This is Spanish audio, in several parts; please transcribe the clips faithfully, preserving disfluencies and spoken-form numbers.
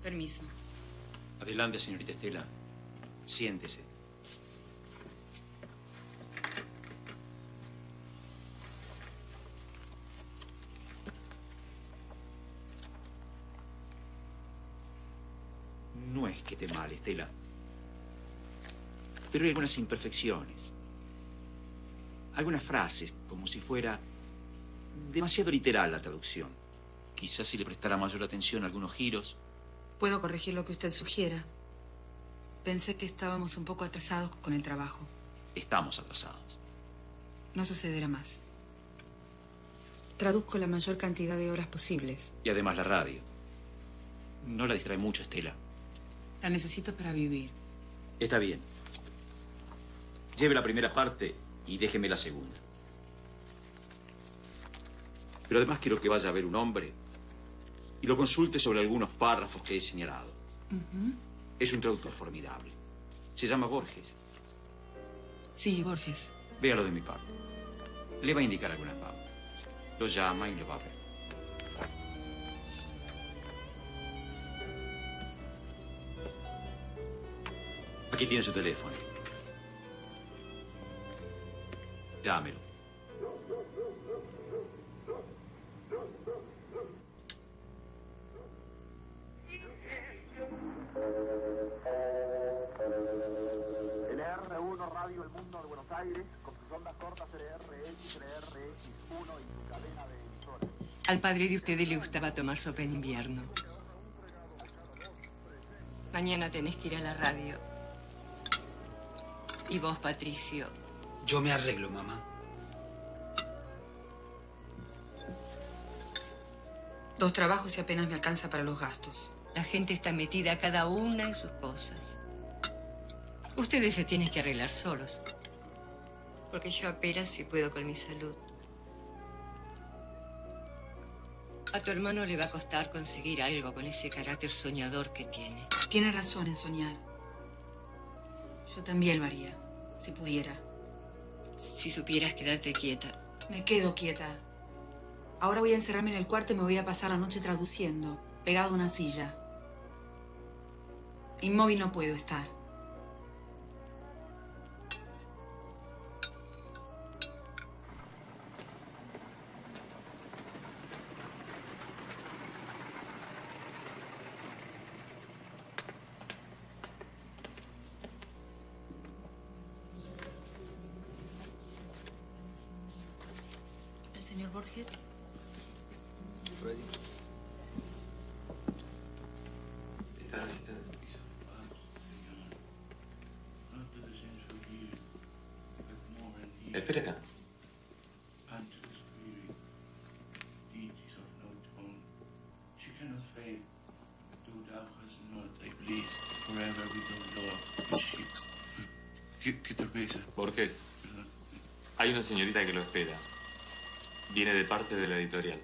Permiso. Adelante, señorita Estela. Siéntese. No es que esté mal, Estela. Pero hay algunas imperfecciones. Algunas frases, como si fuera demasiado literal la traducción. Quizás si le prestara mayor atención a algunos giros. Puedo corregir lo que usted sugiera. Pensé que estábamos un poco atrasados con el trabajo. Estamos atrasados. No sucederá más. Traduzco la mayor cantidad de horas posibles. Y además la radio. No la distrae mucho, Estela. La necesito para vivir. Está bien. Lleve la primera parte y déjeme la segunda. Pero además quiero que vaya a ver un hombre y lo consulte sobre algunos párrafos que he señalado. Uh-huh. Es un traductor formidable. Se llama Borges. Sí, Borges. Véalo de mi parte. Le va a indicar algunas pautas. Lo llama y lo va a ver. Aquí tiene su teléfono. Llámelo. El R uno Radio El Mundo de Buenos Aires, con sus ondas cortas L R X, L R X uno y su cadena de emisoras. Al padre de ustedes le gustaba tomar sopa en invierno. Mañana tenés que ir a la radio. ¿Y vos, Patricio? Yo me arreglo, mamá. Dos trabajos y apenas me alcanza para los gastos. La gente está metida cada una en sus cosas. Ustedes se tienen que arreglar solos. Porque yo apenas si puedo con mi salud. A tu hermano le va a costar conseguir algo con ese carácter soñador que tiene. Tiene razón en soñar. Yo también lo haría, si pudiera. Si supieras quedarte quieta. Me quedo quieta. Ahora voy a encerrarme en el cuarto y me voy a pasar la noche traduciendo, pegado a una silla. Inmóvil no puedo estar. ¿El señor Borges? Freddy. Está necesitando. Espera acá. ¿Qué, qué torpeza? Borges, hay una señorita que lo espera. Viene de parte de la editorial.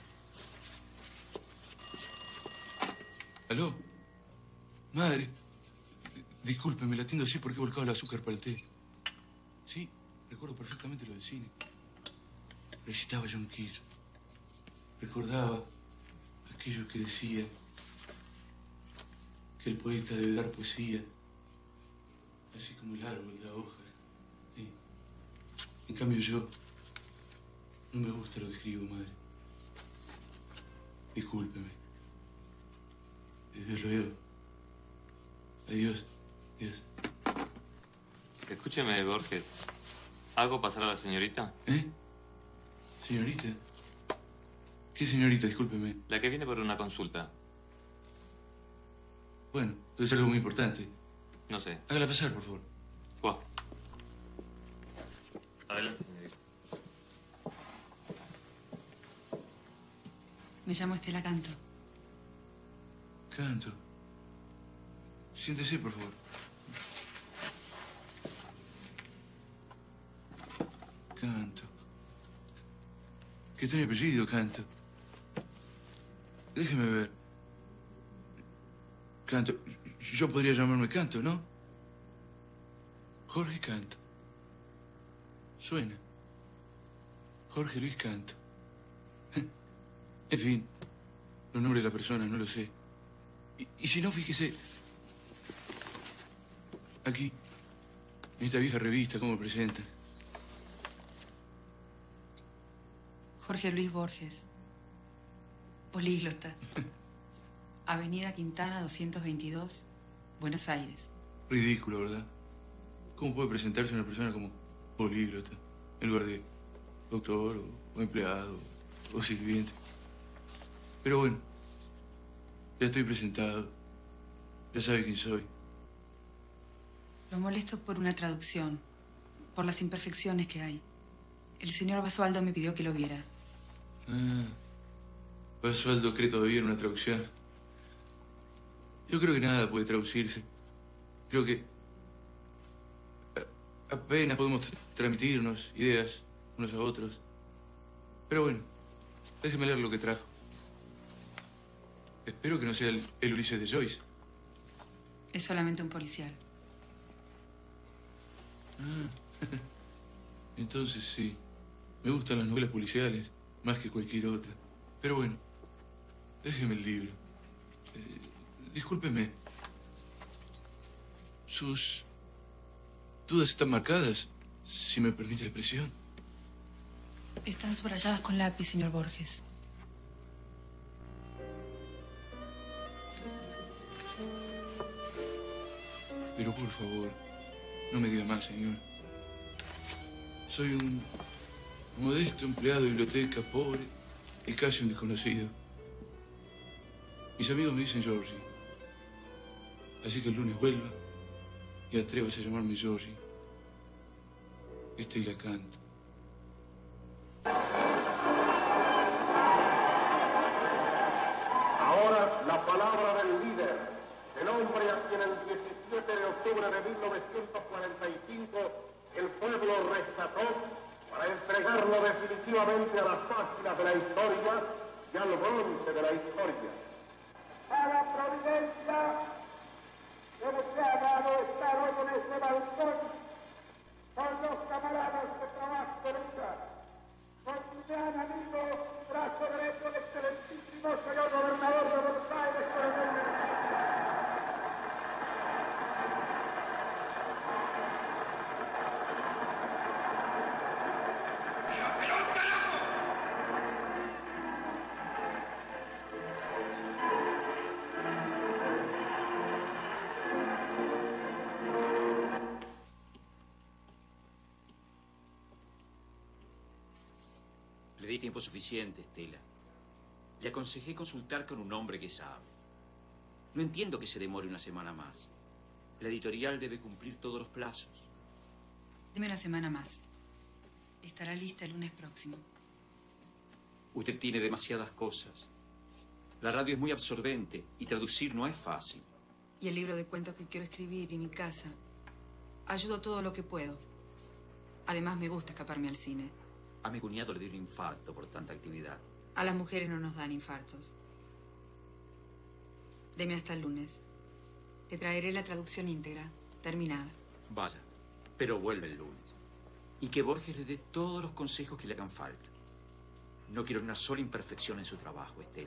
¿Aló? Madre. Discúlpeme, la atiendo así porque he volcado el azúcar para el té. Sí, recuerdo perfectamente lo del cine. Recitaba John Keats. Recordaba aquello que decía que el poeta debe dar poesía, así como el árbol da hojas. Sí. En cambio yo no me gusta lo que escribo, madre. Discúlpeme. Desde luego. Adiós. Adiós. Escúcheme, Borges. ¿Hago pasar a la señorita? ¿Eh? ¿Señorita? ¿Qué señorita? Discúlpeme. La que viene por una consulta. Bueno, debe ser algo muy importante. No sé. Hágala pasar, por favor. Buah. Adelante, señorita. Me llamo Estela Canto. Canto. Siéntese, por favor. Canto. ¿Qué tiene apellido, Canto? Déjeme ver. Canto. Yo podría llamarme Canto, ¿no? Jorge Canto. Suena. Jorge Luis Canto. En fin, los nombres de la persona no lo sé. Y, y si no, fíjese... Aquí, en esta vieja revista, cómo me presentan. Jorge Luis Borges. Políglota. Avenida Quintana doscientos veintidós, Buenos Aires. Ridículo, ¿verdad? ¿Cómo puede presentarse una persona como políglota en lugar de doctor o, o empleado o sirviente? Pero bueno, ya estoy presentado. Ya sabe quién soy. Lo molesto por una traducción, por las imperfecciones que hay. El señor Basualdo me pidió que lo viera. Ah, Basualdo cree todavía en una traducción. Yo creo que nada puede traducirse. Creo que a- apenas podemos transmitirnos ideas unos a otros. Pero bueno, déjeme leer lo que trajo. Espero que no sea el, el Ulises de Joyce. Es solamente un policial. Ah, entonces sí. Me gustan las novelas policiales más que cualquier otra. Pero bueno, déjeme el libro. Eh, discúlpeme. Sus dudas están marcadas, si me permite la expresión. Están subrayadas con lápiz, señor Borges. Pero por favor, no me diga más, señor. Soy un modesto empleado de biblioteca, pobre y casi un desconocido. Mis amigos me dicen Georgie. Así que el lunes vuelva y atrévase a llamarme Georgie. Este y la canto. Ahora la palabra del líder, el hombre a quien el diecisiete de octubre de mil novecientos cuarenta y cinco el pueblo rescató para entregarlo definitivamente a las páginas de la historia y al bronce de la historia. A la providencia que me ha dado estar hoy en este balcón con los camaradas de trabajo de vida, con mi gran amigo, brazo derecho del excelentísimo señor gobernador de Buenos Aires, coronel. Le di tiempo suficiente, Estela. Le aconsejé consultar con un hombre que sabe. No entiendo que se demore una semana más. La editorial debe cumplir todos los plazos. Deme una semana más. Estará lista el lunes próximo. Usted tiene demasiadas cosas. La radio es muy absorbente y traducir no es fácil. Y el libro de cuentos que quiero escribir y mi casa. Ayudo todo lo que puedo. Además, me gusta escaparme al cine. A mi cuñado le dio un infarto por tanta actividad. A las mujeres no nos dan infartos. Deme hasta el lunes. Le traeré la traducción íntegra, terminada. Vaya, pero vuelve el lunes. Y que Borges le dé todos los consejos que le hagan falta. No quiero una sola imperfección en su trabajo, Estela.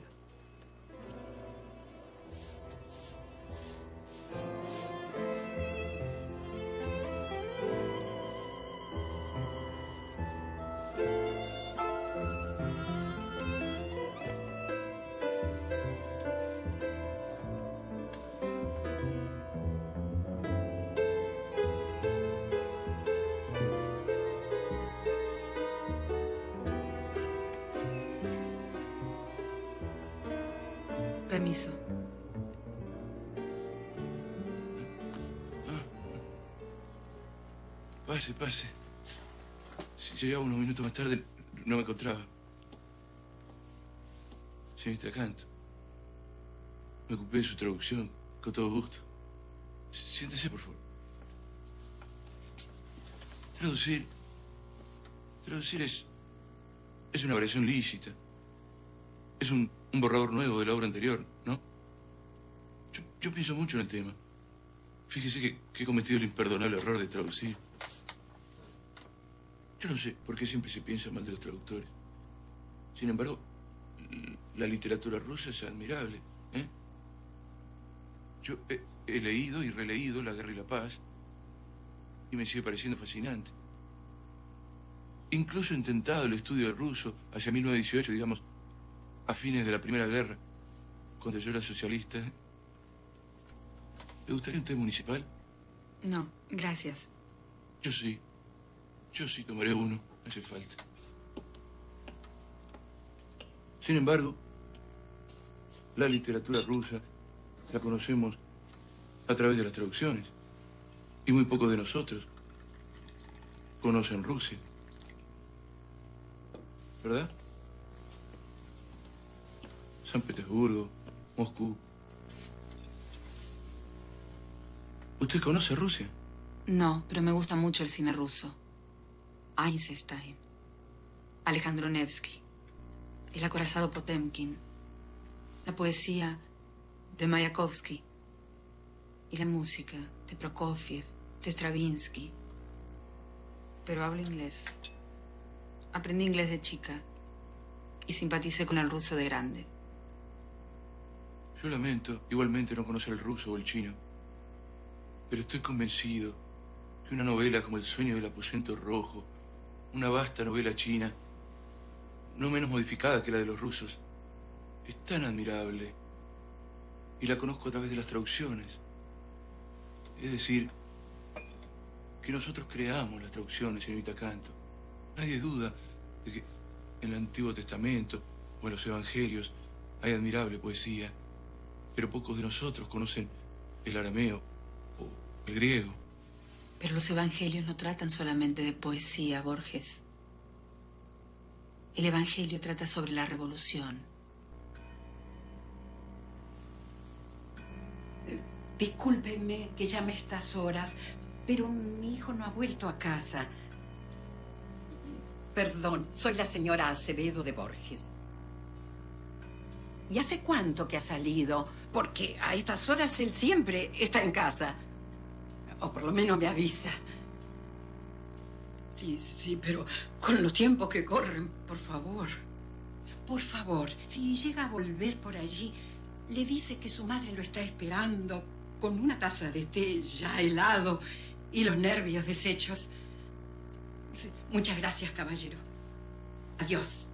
Permiso. Pase, pase. Si llegaba unos minutos más tarde, no me encontraba. Señorita Canto, me ocupé de su traducción con todo gusto. Siéntese, por favor. Traducir... Traducir es... es una variación lícita. Es un, un borrador nuevo de la obra anterior, ¿no? Yo, yo pienso mucho en el tema. Fíjese que, que he cometido el imperdonable error de traducir. Yo no sé por qué siempre se piensa mal de los traductores. Sin embargo, la literatura rusa es admirable, ¿eh? Yo he, he leído y releído La Guerra y la Paz y me sigue pareciendo fascinante. Incluso he intentado el estudio del ruso hacia mil novecientos dieciocho, digamos, a fines de la Primera Guerra, cuando yo era socialista. ¿Le gustaría un té municipal? No, gracias. Yo sí. Yo sí tomaré uno. Hace falta. Sin embargo, la literatura rusa la conocemos a través de las traducciones. Y muy pocos de nosotros conocen Rusia. ¿Verdad? San Petersburgo, Moscú. ¿Usted conoce Rusia? No, pero me gusta mucho el cine ruso. Eisenstein, Alejandro Nevsky, el acorazado Potemkin, la poesía de Mayakovsky y la música de Prokofiev, de Stravinsky. Pero hablo inglés. Aprendí inglés de chica y simpaticé con el ruso de grande. Yo lamento igualmente no conocer el ruso o el chino, pero estoy convencido que una novela como El sueño del aposento rojo, una vasta novela china, no menos modificada que la de los rusos, es tan admirable y la conozco a través de las traducciones. Es decir, que nosotros creamos las traducciones, señorita Canto. Nadie duda de que en el Antiguo Testamento o en los Evangelios hay admirable poesía, pero pocos de nosotros conocen el arameo o el griego. Pero los evangelios no tratan solamente de poesía, Borges. El evangelio trata sobre la revolución. Discúlpenme que llame a estas horas, pero mi hijo no ha vuelto a casa. Perdón, soy la señora Acevedo de Borges. ¿Y hace cuánto que ha salido? Porque a estas horas él siempre está en casa. O por lo menos me avisa. Sí, sí, pero con los tiempos que corren, por favor. Por favor, si llega a volver por allí, le dice que su madre lo está esperando con una taza de té ya helado y los nervios deshechos. Sí, muchas gracias, caballero. Adiós.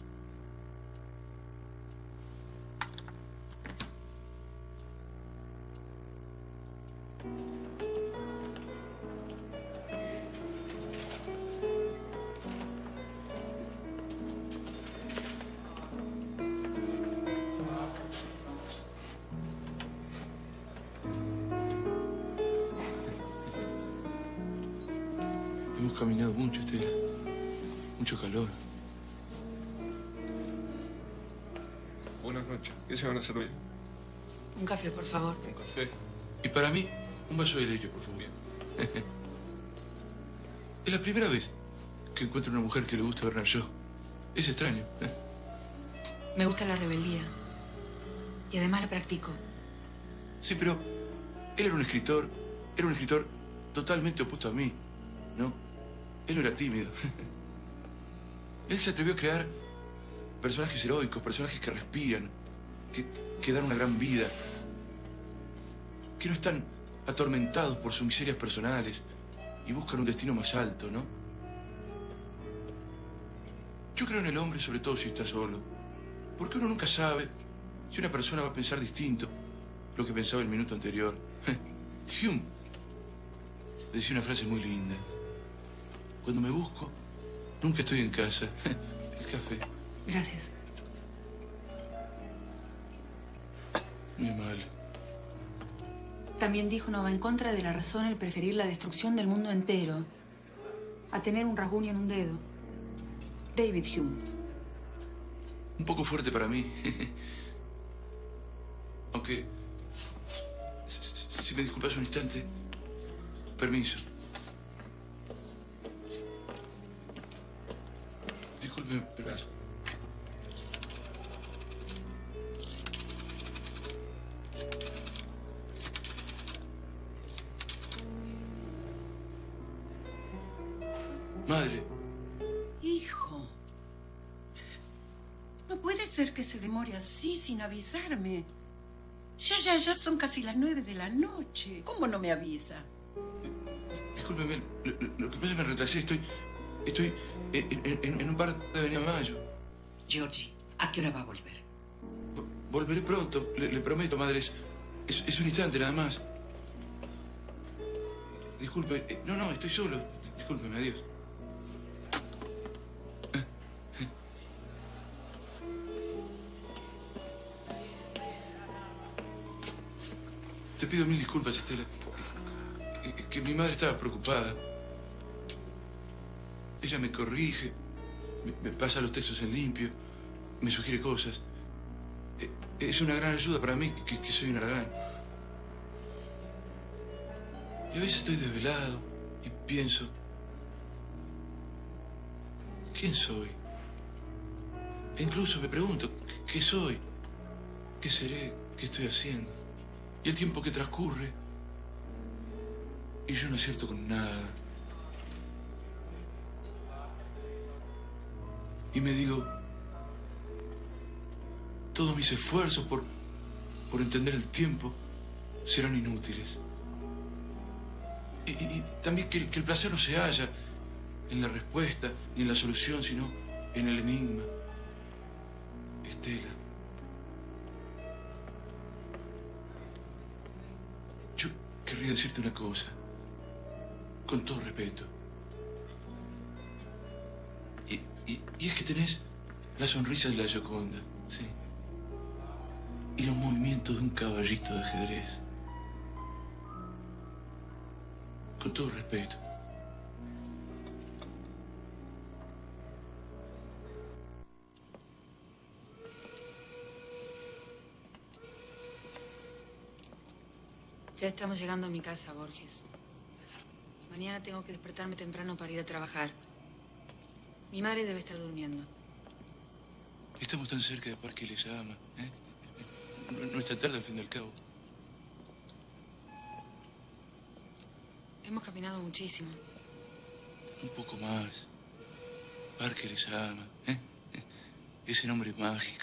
Hemos caminado mucho, Estela. Mucho calor. Buenas noches. ¿Qué se van a hacer hoy? Un café, por favor. Un café. Y para mí, un vaso de leche, por favor. Bien. Es la primera vez que encuentro una mujer que le gusta Bernard Shaw. Es extraño. Me gusta la rebeldía. Y además la practico. Sí, pero él era un escritor, era un escritor totalmente opuesto a mí, ¿no? Él no era tímido. Él se atrevió a crear personajes heroicos, personajes que respiran, que, que dan una gran vida, que no están atormentados por sus miserias personales y buscan un destino más alto, ¿no? Yo creo en el hombre, sobre todo si está solo, porque uno nunca sabe si una persona va a pensar distinto lo que pensaba el minuto anterior. Hume decía una frase muy linda. Cuando me busco, nunca estoy en casa. El café. Gracias. Muy amable. También dijo no va en contra de la razón el preferir la destrucción del mundo entero a tener un rasguño en un dedo. David Hume. Un poco fuerte para mí. Aunque, si me disculpas un instante, permiso. Disculpe, permiso. Madre. Hijo. No puede ser que se demore así sin avisarme. Ya, ya, ya son casi las nueve de la noche. ¿Cómo no me avisa? Discúlpeme, lo, lo- lo que pasa es que me retrasé. Estoy, estoy en, en- en un bar de Avenida Mayo. Georgie, ¿a qué hora va a volver? Vo- Volveré pronto, le, le prometo, madre. Es, es, es un instante nada más. Disculpe, eh, no, no, estoy solo. Discúlpeme, adiós. Te pido mil disculpas, Estela. Es que mi madre estaba preocupada. Ella me corrige, me, me pasa los textos en limpio, me sugiere cosas. Eh, Es una gran ayuda para mí, que, que soy un aragán. Y a veces estoy desvelado y pienso, ¿quién soy? E incluso me pregunto, ¿qué- ¿qué soy? ¿Qué seré? ¿Qué estoy haciendo? Y el tiempo que transcurre, y yo no acierto con nada. Y me digo, todos mis esfuerzos por, por entender el tiempo serán inútiles. Y, y- y también que, que el placer no se halla en la respuesta ni en la solución, sino en el enigma. Estela. Yo querría decirte una cosa, con todo respeto. Y, y- y es que tenés la sonrisa de la Gioconda, ¿sí? Y los movimientos de un caballito de ajedrez. Con todo respeto. Ya estamos llegando a mi casa, Borges. Mañana tengo que despertarme temprano para ir a trabajar. Mi madre debe estar durmiendo. Estamos tan cerca de Parque Lezama, ¿eh? No, no está tarde al fin y al cabo. Hemos caminado muchísimo. Un poco más. Parque Lezama, ¿eh? Ese nombre mágico.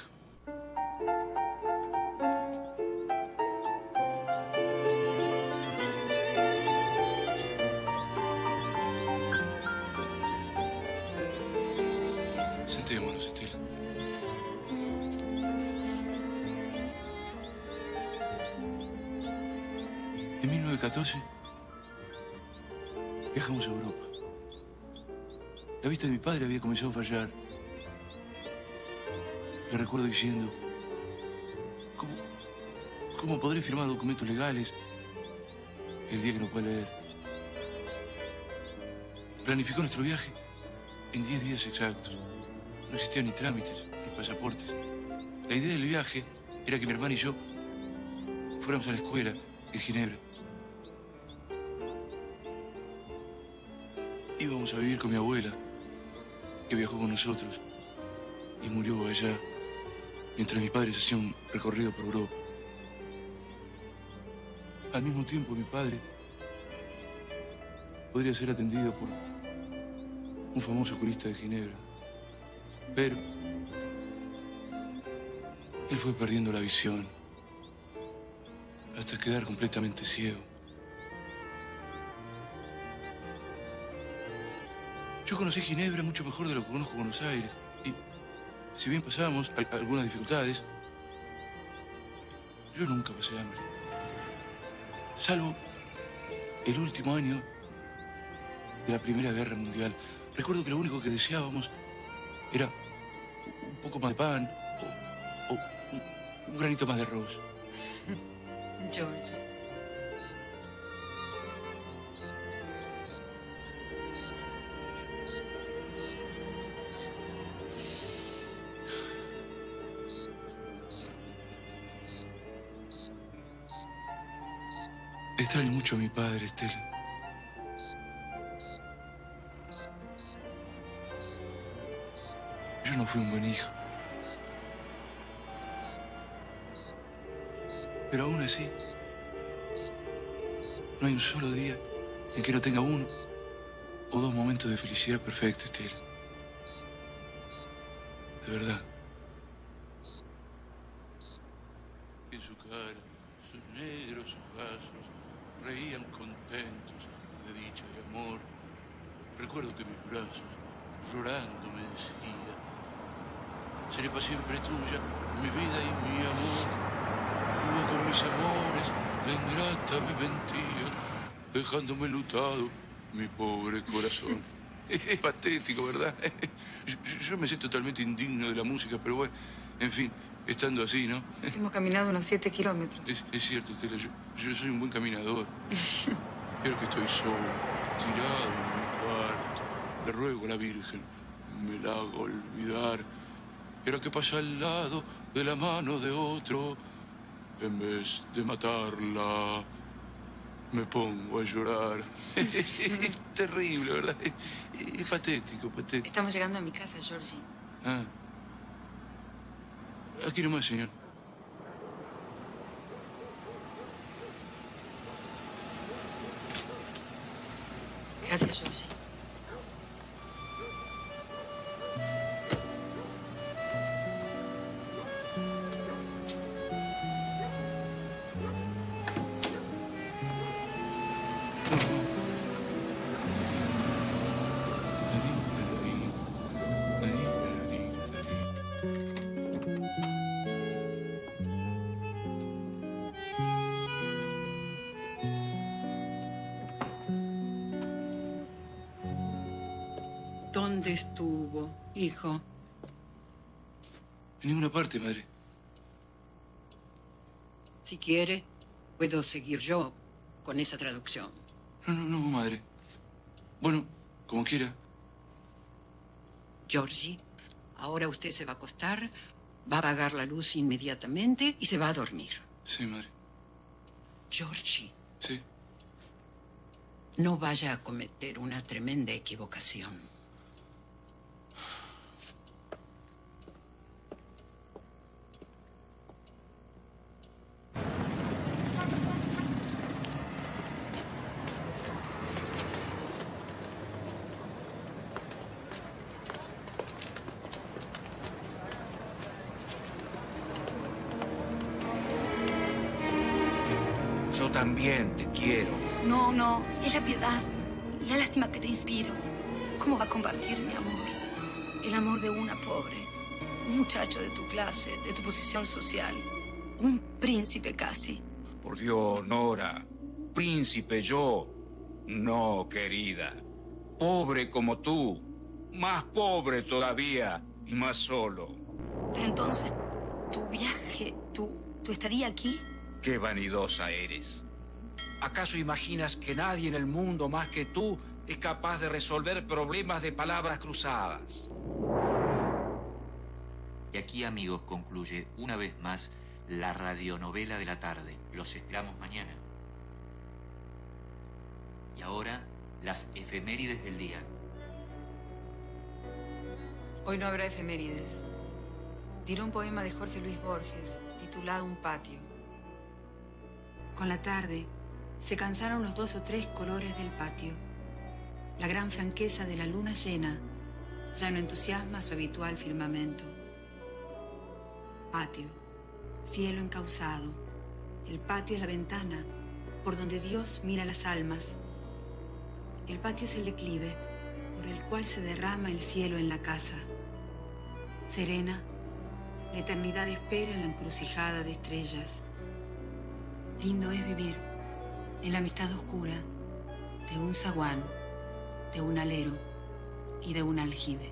Sentémonos, Estela. En mil novecientos catorce viajamos a Europa. La vista de mi padre había comenzado a fallar. Le recuerdo diciendo, ¿cómo, cómo podré firmar documentos legales el día que no pueda leer? Planificó nuestro viaje en diez días exactos. No existían ni trámites, ni pasaportes. La idea del viaje era que mi hermana y yo fuéramos a la escuela en Ginebra. Íbamos a vivir con mi abuela, que viajó con nosotros y murió allá, mientras mi padre se hacía un recorrido por Europa. Al mismo tiempo, mi padre podría ser atendido por un famoso oculista de Ginebra. Pero él fue perdiendo la visión hasta quedar completamente ciego. Yo conocí Ginebra mucho mejor de lo que conozco Buenos Aires. Y si bien pasábamos al- algunas dificultades, yo nunca pasé hambre. Salvo el último año de la Primera Guerra Mundial. Recuerdo que lo único que deseábamos era un poco más de pan o, o un, un granito más de arroz. George. Extraño mucho a mi padre, Estela. Yo no fui un buen hijo. Pero aún así, no hay un solo día en que no tenga uno o dos momentos de felicidad perfecta, Estela. De verdad. En su cara, sus negros ojazos reían contentos de dicha y amor. Recuerdo que mis brazos, llorando, me decían: seré para siempre tuya, mi vida y mi amor. Jugo con mis amores, la ingrata me mentía, dejándome lutado mi pobre corazón. Es patético, ¿verdad? Yo, yo me sé totalmente indigno de la música, pero bueno, en fin, estando así, ¿no? Hemos caminado unos siete kilómetros. Es, es cierto, Estela, yo, yo soy un buen caminador. Pero que estoy solo, tirado en mi cuarto. Le ruego a la Virgen, me la haga olvidar. Y ahora que pasa al lado de la mano de otro, en vez de matarla, me pongo a llorar. Es terrible, ¿verdad? Es, es patético, patético. Estamos llegando a mi casa, Georgie. Ah. Aquí nomás, señor. Gracias, Georgie. ¿Dónde estuvo, hijo? En ninguna parte, madre. Si quiere, puedo seguir yo con esa traducción. No, no, no, madre. Bueno, como quiera. Georgie, ahora usted se va a acostar, va a apagar la luz inmediatamente y se va a dormir. Sí, madre. Georgie. Sí. No vaya a cometer una tremenda equivocación. Yo también te quiero. No, no, es la piedad, la lástima que te inspiro. ¿Cómo va a compartir mi amor? El amor de una pobre, un muchacho de tu clase, de tu posición social, un príncipe casi. Por Dios, Nora, príncipe yo. No, querida. Pobre como tú, más pobre todavía y más solo. Pero entonces, tu viaje, tu, tu estadía aquí... Qué vanidosa eres. ¿Acaso imaginas que nadie en el mundo más que tú es capaz de resolver problemas de palabras cruzadas? Y aquí, amigos, concluye una vez más la radionovela de la tarde. Los esperamos mañana. Y ahora, las efemérides del día. Hoy no habrá efemérides. Diré un poema de Jorge Luis Borges, titulado Un patio. Con la tarde, se cansaron los dos o tres colores del patio. La gran franqueza de la luna llena ya no entusiasma su habitual firmamento. Patio, cielo encauzado. El patio es la ventana por donde Dios mira las almas. El patio es el declive por el cual se derrama el cielo en la casa. Serena, la eternidad espera en la encrucijada de estrellas. Lindo es vivir en la amistad oscura de un zaguán, de un alero y de un aljibe.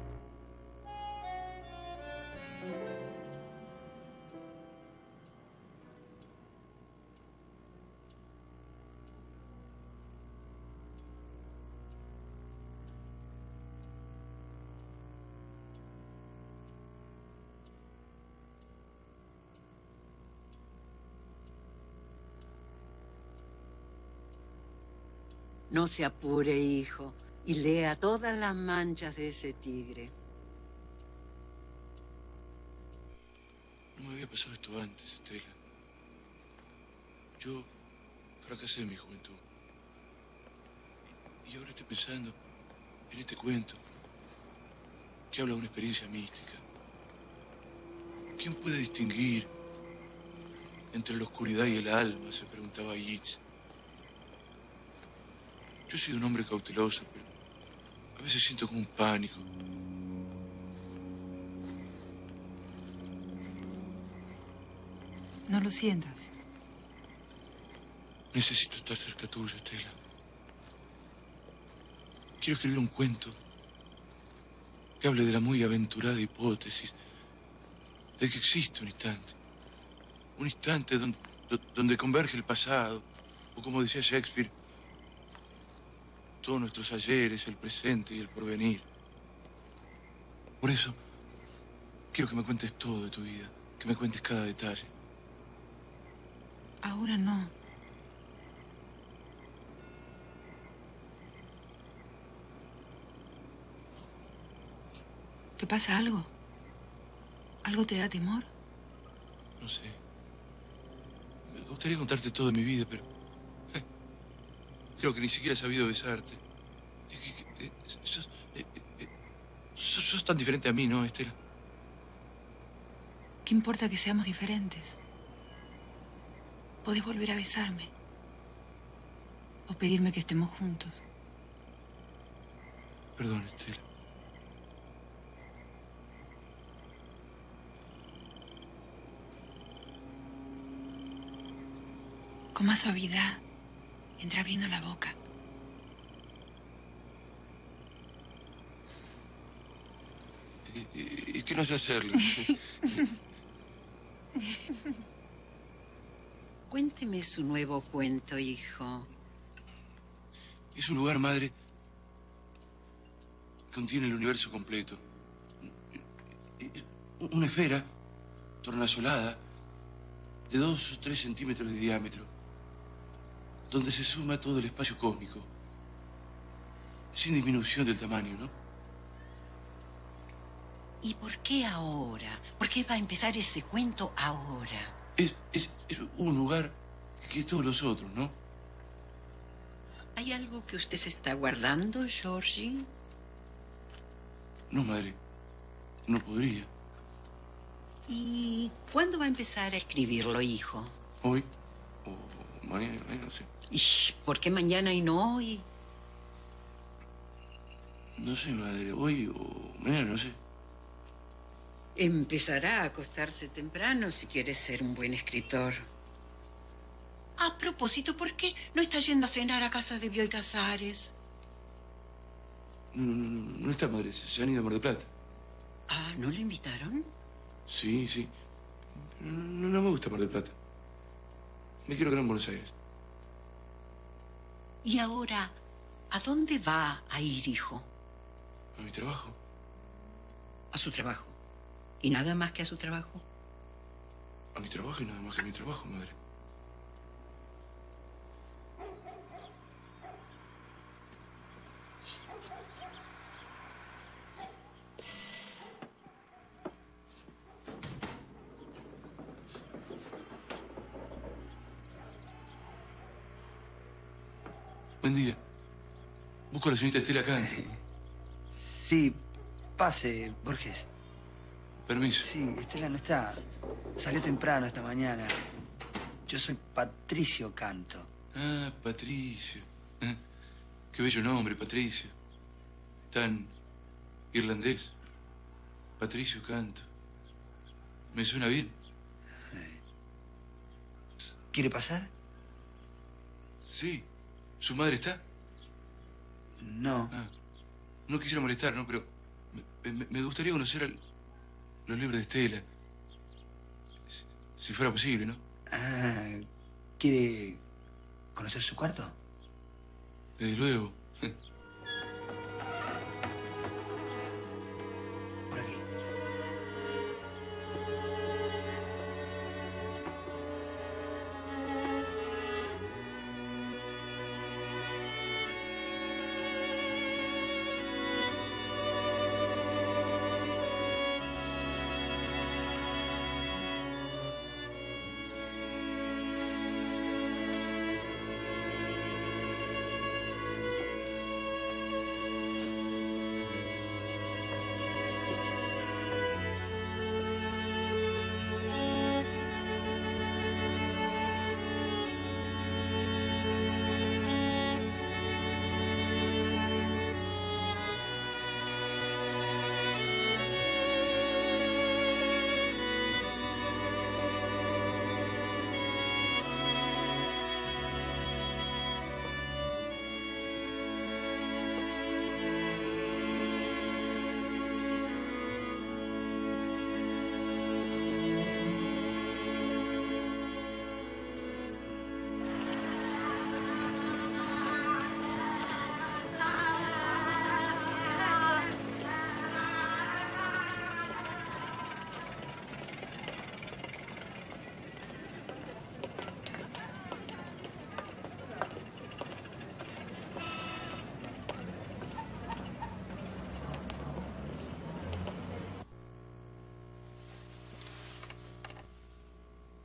No se apure, hijo, y lea todas las manchas de ese tigre. No me había pasado esto antes, Estela. Yo fracasé en mi juventud. Y, y ahora estoy pensando en este cuento que habla de una experiencia mística. ¿Quién puede distinguir entre la oscuridad y el alma? Se preguntaba Yeats. Yo soy un hombre cauteloso, pero a veces siento como un pánico. No lo sientas. Necesito estar cerca tuyo, Estela. Quiero escribir un cuento que hable de la muy aventurada hipótesis de que existe un instante. Un instante donde, donde converge el pasado, o como decía Shakespeare, todos nuestros ayeres, el presente y el porvenir. Por eso, quiero que me cuentes todo de tu vida, que me cuentes cada detalle. Ahora no. ¿Te pasa algo? ¿Algo te da temor? No sé. Me gustaría contarte todo de mi vida, pero... eh, creo que ni siquiera he sabido besarte. Es que, que, eh, sos, eh, eh, sos, sos tan diferente a mí, ¿no, Estela? ¿Qué importa que seamos diferentes? Podés volver a besarme. O pedirme que estemos juntos. Perdón, Estela. Con más suavidad, entra abriendo la boca. ¿Y, y, y qué no sé hacerlo? Cuénteme su nuevo cuento, hijo. Es un lugar, madre, que contiene el universo completo. Una esfera tornasolada de dos o tres centímetros de diámetro, donde se suma todo el espacio cósmico, sin disminución del tamaño, ¿no? ¿Y por qué ahora? ¿Por qué va a empezar ese cuento ahora? Es, es, es un lugar que todos los otros, ¿no? ¿Hay algo que usted se está guardando, Georgie? No, madre. No podría. ¿Y cuándo va a empezar a escribirlo, hijo? Hoy o mañana, no sé. ¿Y por qué mañana y no hoy? No sé, madre. Hoy o mañana, no sé. Empezará a acostarse temprano si quiere ser un buen escritor. A propósito, ¿por qué no está yendo a cenar a casa de Bioy Casares? No, no, no, no está, madre. Se han ido a Mar del Plata. Ah, ¿no le invitaron? Sí, sí. No, no me gusta Mar del Plata. Me quiero quedar en Buenos Aires. ¿Y ahora a dónde va a ir, hijo? A mi trabajo. A su trabajo. ¿Y nada más que a su trabajo? A mi trabajo y nada más que a mi trabajo, madre. Buen día. Busco a la señorita Estela Kant. Sí, pase, Borges. Permiso. Sí, Estela no está. Salió temprano esta mañana. Yo soy Patricio Canto. Ah, Patricio. ¿Eh? Qué bello nombre, Patricio. Tan irlandés. Patricio Canto. ¿Me suena bien? ¿Quiere pasar? Sí. ¿Su madre está? No. Ah, no quisiera molestar, ¿no? Pero me, me- me gustaría conocer al- los libros de Estela. Si, si fuera posible, ¿no? Ah, ¿quiere conocer su cuarto? Desde luego. Por aquí.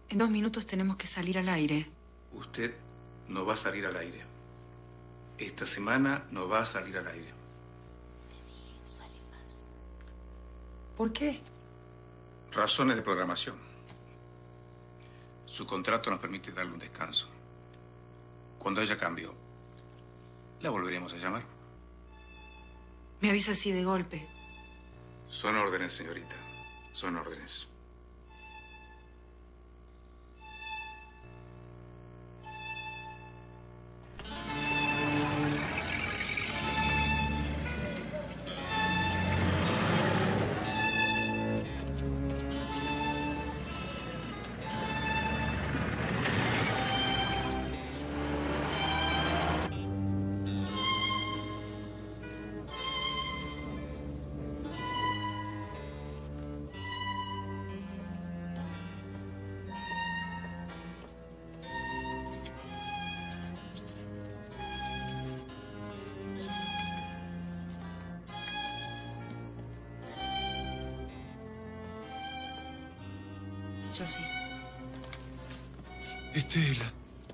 En dos minutos tenemos que salir al aire. Usted no va a salir al aire. Esta semana no va a salir al aire. ¿Por qué? Razones de programación. Su contrato nos permite darle un descanso. Cuando haya cambio, la volveremos a llamar. Me avisa así de golpe. Son órdenes, señorita. Son órdenes. Josie. Estela.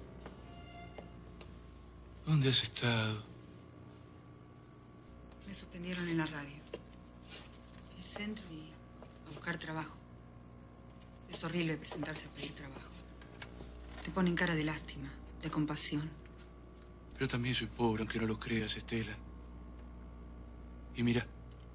¿Dónde has estado? Me suspendieron en la radio. El centro y a buscar trabajo. Es horrible presentarse a pedir trabajo. Te ponen cara de lástima, de compasión. Pero también soy pobre, aunque no lo creas, Estela. Y mira.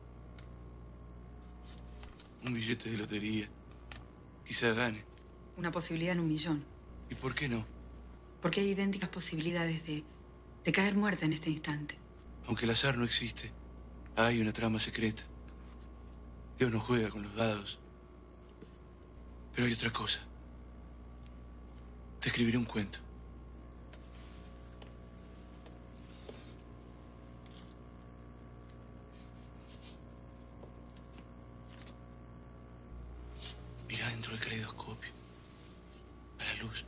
Un billete de lotería. Quizá gane. Una posibilidad en un millón. ¿Y por qué no? Porque hay idénticas posibilidades de, de caer muerta en este instante. Aunque el azar no existe, hay una trama secreta. Dios no juega con los dados. Pero hay otra cosa. Te escribiré un cuento. Mira dentro del caleidoscopio. A la luz.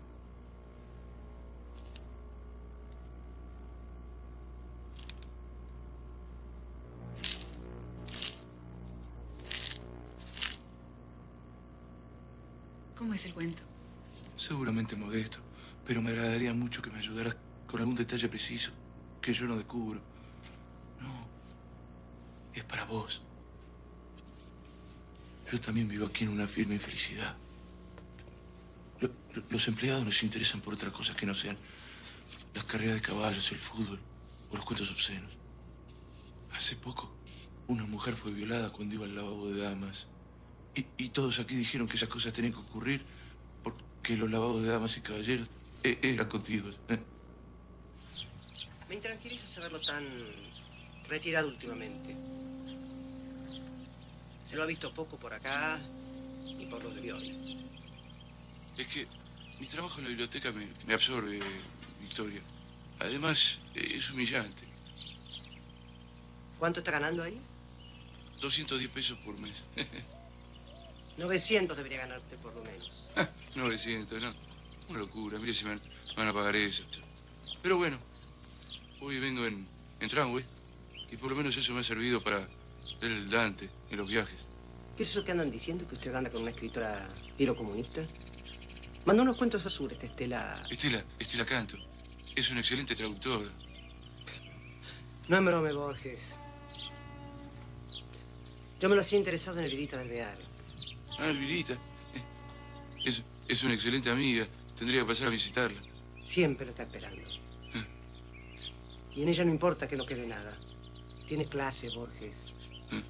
¿Cómo es el cuento? Seguramente modesto, pero me agradaría mucho que me ayudaras con algún detalle preciso que yo no descubro. No, es para vos. Yo también vivo aquí en una firme infelicidad. Lo, lo, los empleados nos interesan por otra cosa que no sean las carreras de caballos, el fútbol o los cuentos obscenos. Hace poco, una mujer fue violada cuando iba al lavabo de damas. Y, y todos aquí dijeron que esas cosas tenían que ocurrir porque los lavabos de damas y caballeros e, eran contiguos. ¿eh? Me intranquiliza saberlo tan retirado últimamente. Se lo ha visto poco por acá y por los de hoy. Es que mi trabajo en la biblioteca me, me absorbe, Victoria. Además, es humillante. ¿Cuánto está ganando ahí? doscientos diez pesos por mes. novecientos debería ganarte por lo menos. novecientos, no. Una locura. Mire si me van, me van a pagar eso. Pero bueno, hoy vengo en, en tramway y por lo menos eso me ha servido para leer el Dante en los viajes. ¿Qué es eso que andan diciendo, que usted anda con una escritora pirocomunista? Mandó unos cuentos azules, esta Estela... Estela, Estela Canto. Es una excelente traductora. No es brome, Borges. Yo me lo hacía interesado en Elvirita del Bear. Ah, Elvirita. Eh, es, es una excelente amiga. Tendría que pasar a visitarla. Siempre lo está esperando. Ah. Y en ella no importa que no quede nada. Tiene clase, Borges. Ah.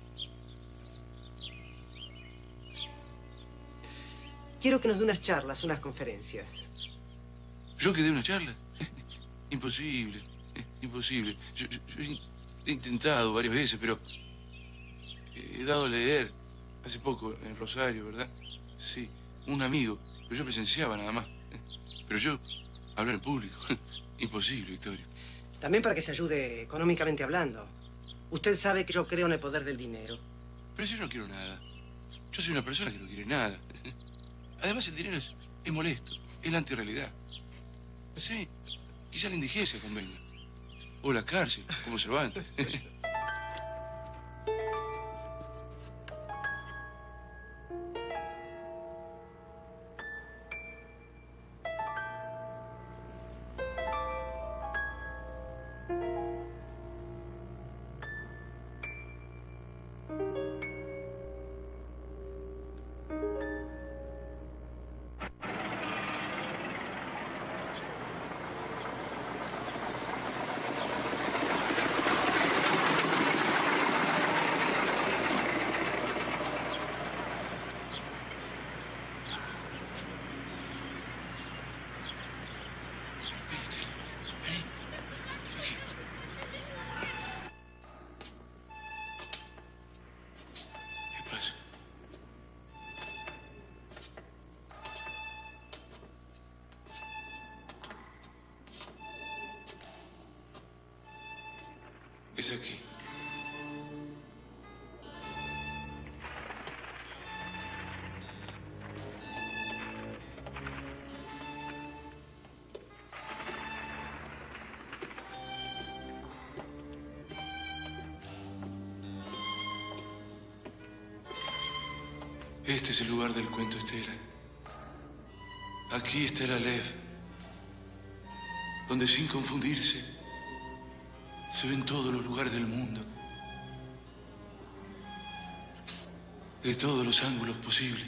Quiero que nos dé unas charlas, unas conferencias. ¿Yo que dé una charla? Imposible. Eh, imposible. Yo, yo, yo he intentado varias veces, pero... He dado a leer hace poco en Rosario, ¿verdad? Sí, un amigo, pero yo presenciaba nada más. Pero yo, hablar en público, imposible, Victoria. También para que se ayude económicamente hablando. Usted sabe que yo creo en el poder del dinero. Pero si yo no quiero nada. Yo soy una persona que no quiere nada. Además, el dinero es, es molesto, es la antirrealidad. Sí, quizá la indigencia convenga. O la cárcel, como Cervantes. es aquí. Este es el lugar del cuento, Estela. Aquí está el Aleph, donde sin confundirse se ven todos los lugares del mundo, de todos los ángulos posibles.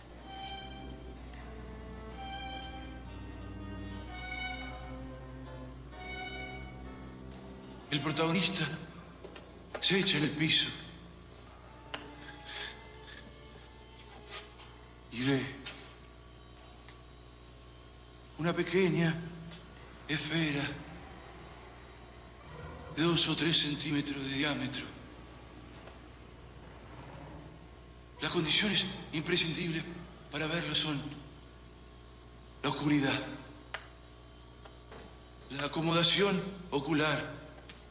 El protagonista se echa en el piso y ve una pequeña esfera de dos o tres centímetros de diámetro. Las condiciones imprescindibles para verlo son la oscuridad, la acomodación ocular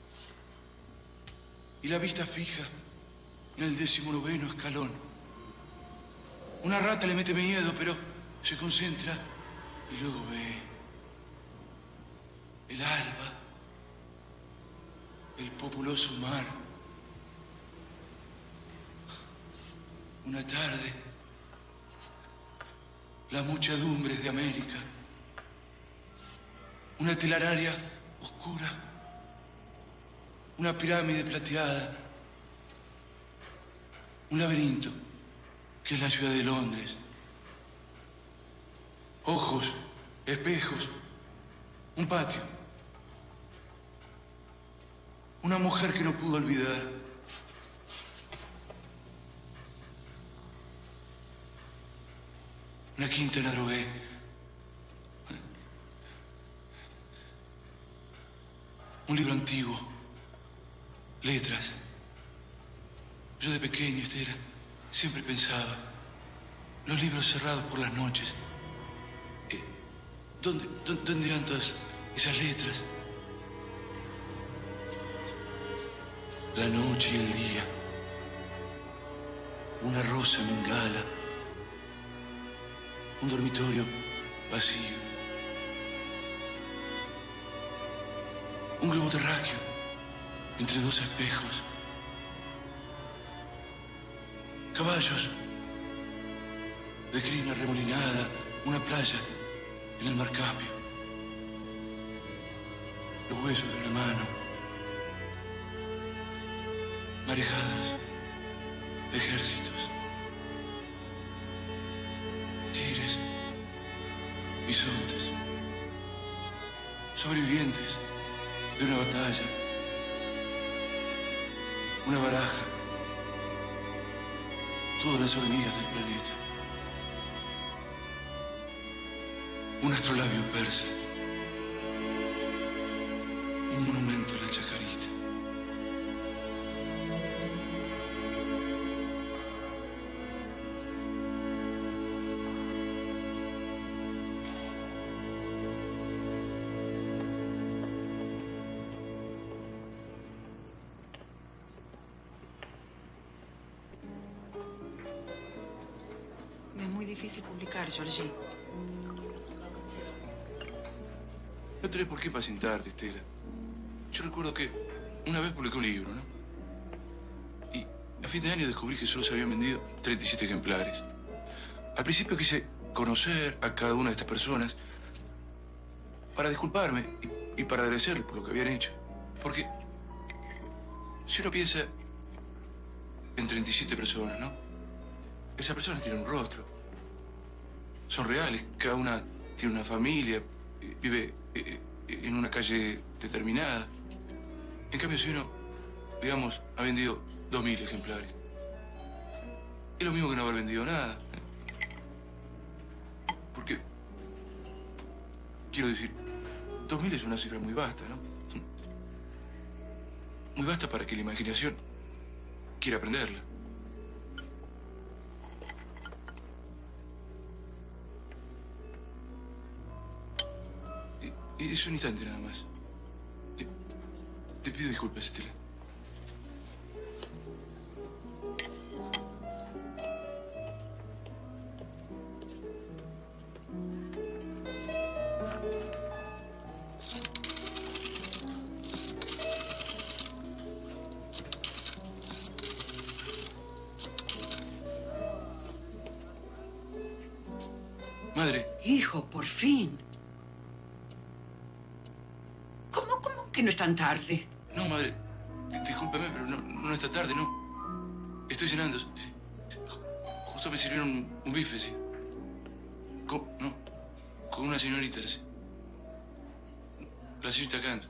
y la vista fija en el decimonoveno escalón. Una rata le mete miedo, pero se concentra y luego ve el alba, el populoso mar, una tarde, las muchedumbres de América, una telararia oscura, una pirámide plateada, un laberinto que es la ciudad de Londres. Ojos, espejos, un patio. Una mujer que no pudo olvidar. Una quinta en Adrogué. Un libro antiguo. Letras. Yo de pequeño, Estela, siempre pensaba, los libros cerrados por las noches, eh, ¿dónde, dónde, ¿dónde irán todas esas letras? La noche y el día, una rosa mengala, un dormitorio vacío, un globo terráqueo entre dos espejos, caballos de crina remolinada, una playa en el mar Caspio, los huesos de una mano, marejadas, ejércitos, tigres, bisontes, sobrevivientes de una batalla, una baraja, todas las hormigas del planeta, un astrolabio persa, un monumento a la chacarita. Me es muy difícil publicar, Georgie. No tenés por qué impacientarte, Estela. Yo recuerdo que una vez publiqué un libro, ¿no? Y a fin de año descubrí que solo se habían vendido treinta y siete ejemplares. Al principio quise conocer a cada una de estas personas para disculparme y, y para agradecerles por lo que habían hecho. Porque si uno piensa en treinta y siete personas, ¿no? Esas personas tienen un rostro. Son reales. Cada una tiene una familia, vive en una calle determinada. En cambio, si uno, digamos, ha vendido dos mil ejemplares, es lo mismo que no haber vendido nada. Porque, quiero decir, dos mil es una cifra muy vasta, ¿no? Muy vasta para que la imaginación quiera aprenderla. Y es un instante nada más. Te pido disculpas, Estela. Madre. Hijo, por fin. ¿Cómo, cómo que no es tan tarde? No, madre. Discúlpeme, pero no, no está tarde, no. Estoy cenando. Sí. Justo me sirvieron un, un bife, sí. Con, no, con una señorita, sí. La señorita Canto.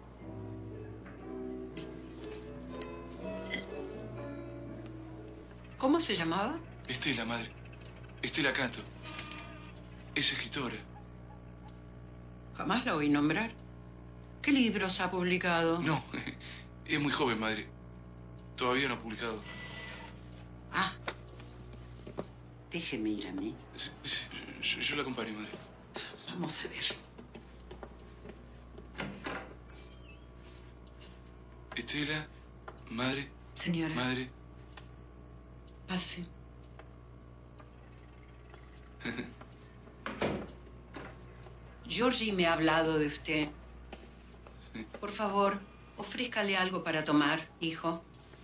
¿Cómo se llamaba? Estela, madre. Estela Canto. Es escritora. Jamás la oí nombrar. ¿Qué libros ha publicado? No, es muy joven, madre. Todavía no ha publicado. Ah. Déjeme ir a mí. Sí, sí, yo, yo la acompaño, madre. Vamos a ver. Estela, madre. Señora. Madre. Pase. Georgie me ha hablado de usted. Sí. Por favor, ofrézcale algo para tomar, hijo.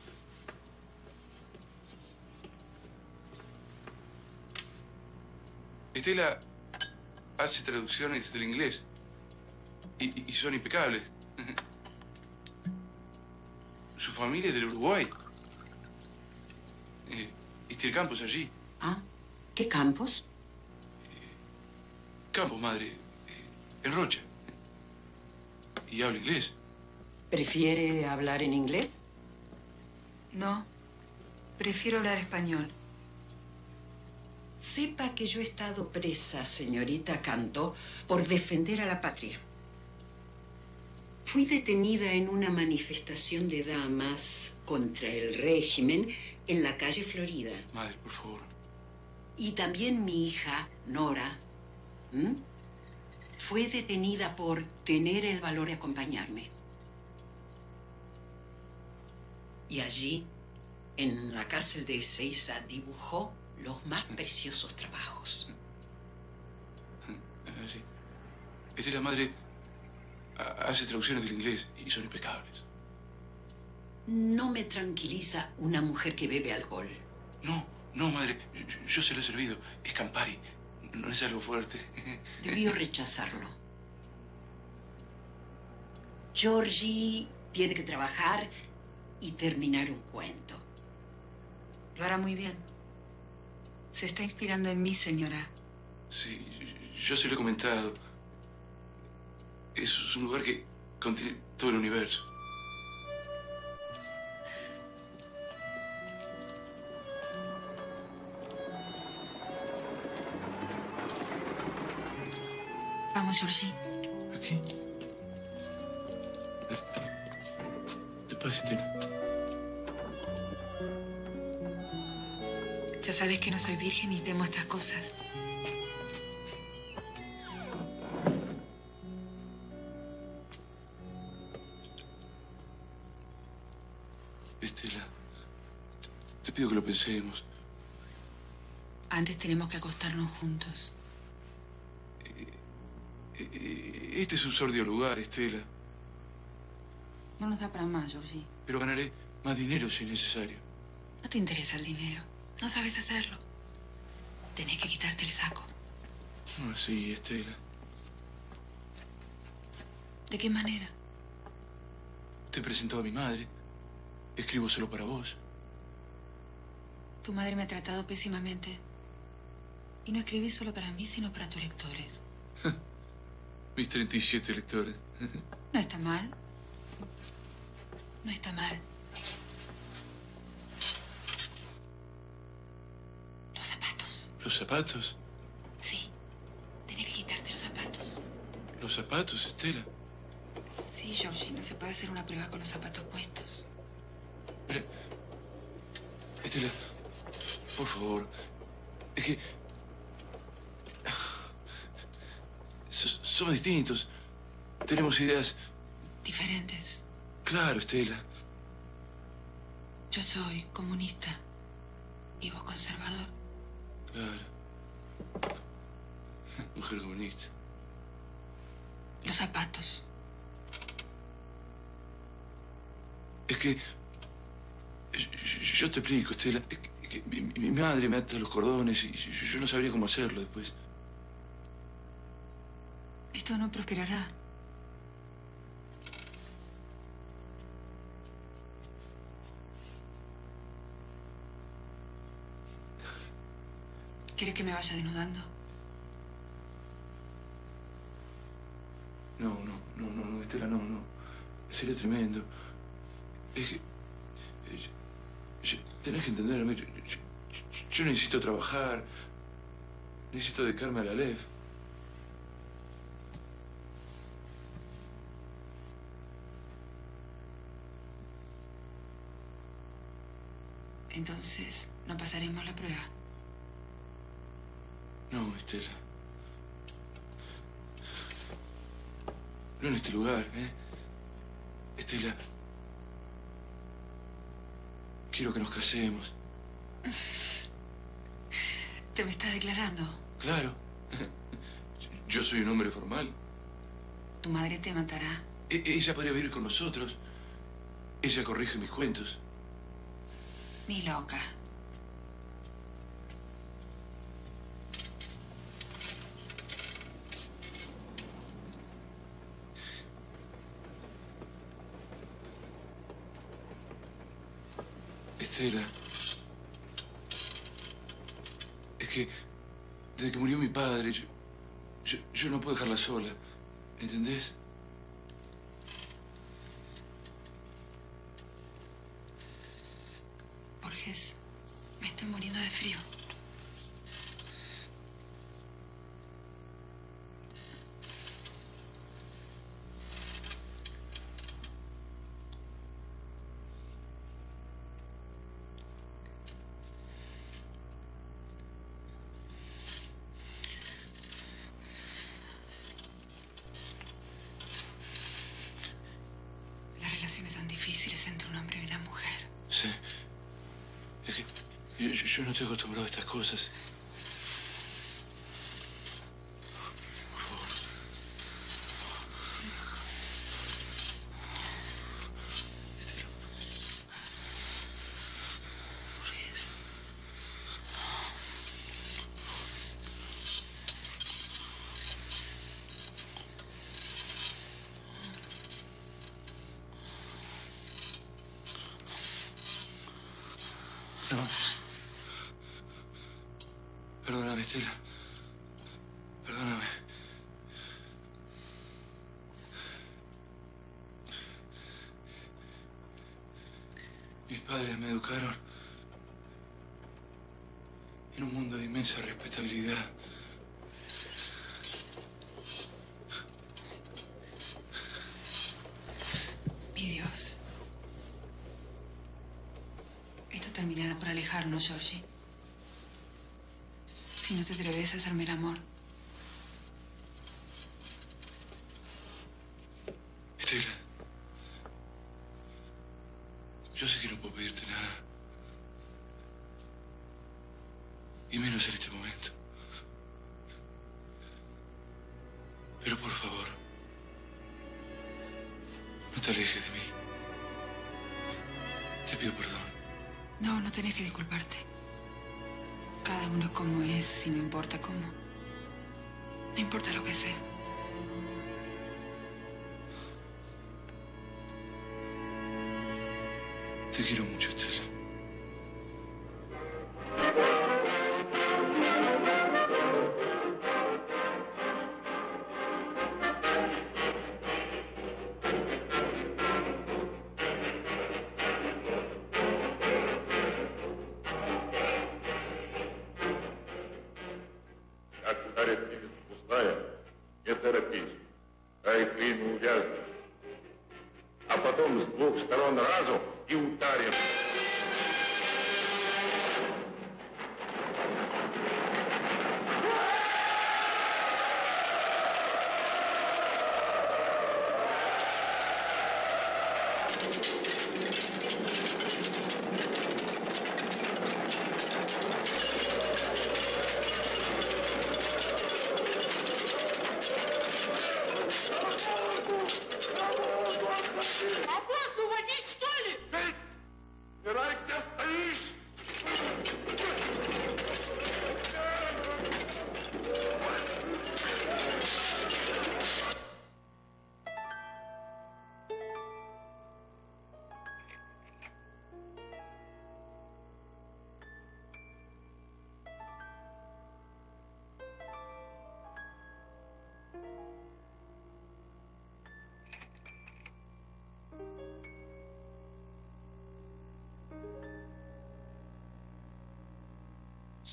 Estela hace traducciones del inglés y, y son impecables. Su familia es del Uruguay. Eh, y tiene campos allí. Ah, ¿qué campos? Campos, madre. Eh, en Rocha. Y habla inglés. ¿Prefiere hablar en inglés? No, prefiero hablar español. Sepa que yo he estado presa, señorita Canto, por defender a la patria. Fui detenida en una manifestación de damas contra el régimen en la calle Florida. Madre, por favor. Y también mi hija, Nora, ¿m? fue detenida por tener el valor de acompañarme. Y allí, en la cárcel de Ezeiza, dibujó los más preciosos trabajos. Sí. Estela, madre, hace traducciones del inglés y son impecables. No me tranquiliza una mujer que bebe alcohol. No, no, madre. Yo, yo se lo he servido. Es Campari. No es algo fuerte. Debió rechazarlo. Georgie tiene que trabajar y terminar un cuento. Lo hará muy bien. Se está inspirando en mí, señora. Sí, yo se lo he comentado. Es un lugar que contiene todo el universo. Vamos, Georgie. ¿Aquí? Despacio, Estela. Ya sabes que no soy virgen y temo estas cosas. Estela, te pido que lo pensemos. Antes tenemos que acostarnos juntos. Este es un sordio lugar, Estela. No nos da para más, Georgie. Pero ganaré más dinero si es necesario. No te interesa el dinero. No sabes hacerlo. Tenés que quitarte el saco. No así, Estela. ¿De qué manera? Te he presentado a mi madre. Escribo solo para vos. Tu madre me ha tratado pésimamente. Y no escribí solo para mí, sino para tus lectores. Mis treinta y siete lectores. No está mal. No está mal. Los zapatos. ¿Los zapatos? Sí. Tenés que quitarte los zapatos. ¿Los zapatos, Estela? Sí, Georgie. No se puede hacer una prueba con los zapatos puestos. Pero... Estela, por favor. Es que... S- somos distintos. Tenemos ideas... Diferentes. Claro, Estela. Yo soy comunista. Y vos conservador. Claro. Mujer comunista. Los zapatos. Es que... Yo te explico, Estela. Es que mi, mi madre me ata los cordones y yo no sabría cómo hacerlo después. Esto no prosperará. ¿Quieres que me vaya desnudando? No, no, no, no, no, Estela, no, no. Sería tremendo. Es que... eh, yo- tenés que entenderme. Yo, yo- yo necesito trabajar. Necesito dedicarme a la Aleph. Entonces, no pasaremos la prueba. No, Estela. No en este lugar, ¿eh? Estela. Quiero que nos casemos. ¿Te me estás declarando? Claro. Yo soy un hombre formal. Tu madre te matará. E- ella podría vivir con nosotros. Ella corrige mis cuentos. Ni loca. Estela. Es que desde que murió mi padre, yo, yo, yo no puedo dejarla sola. ¿Entendés? Borges, me estoy muriendo de frío. Las relaciones son difíciles entre un hombre y una mujer. Sí. Es que yo, yo- yo no estoy acostumbrado a estas cosas. No. Perdóname, Estela. Perdóname. Mis padres me educaron en un mundo de inmensa respetabilidad. Mi Dios. Esto terminará por alejarnos, Georgie. Si no te atreves a hacerme el amor. Estela. Yo sé que no puedo pedirte nada. Y menos en este momento. Pero por favor, no te alejes de mí. Te pido perdón. No, no tenés que disculparte. Cada uno es como es y no importa cómo. No importa lo que sea. Te quiero mucho, Estela. Как ударит будет пустая, не торопись. Дай клину увязнуть. А потом с двух сторон разу и ударим.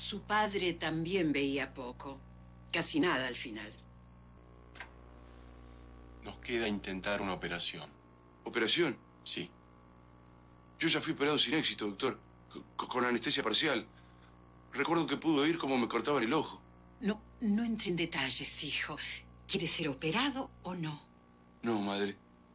Su padre también veía poco. Casi nada al final. Nos queda intentar una operación. ¿Operación? Sí. Yo ya fui operado sin éxito, doctor. C- con anestesia parcial. Recuerdo que pude oír cómo me cortaban el ojo. No, no entre en detalles, hijo. ¿Quiere ser operado o no? No, madre.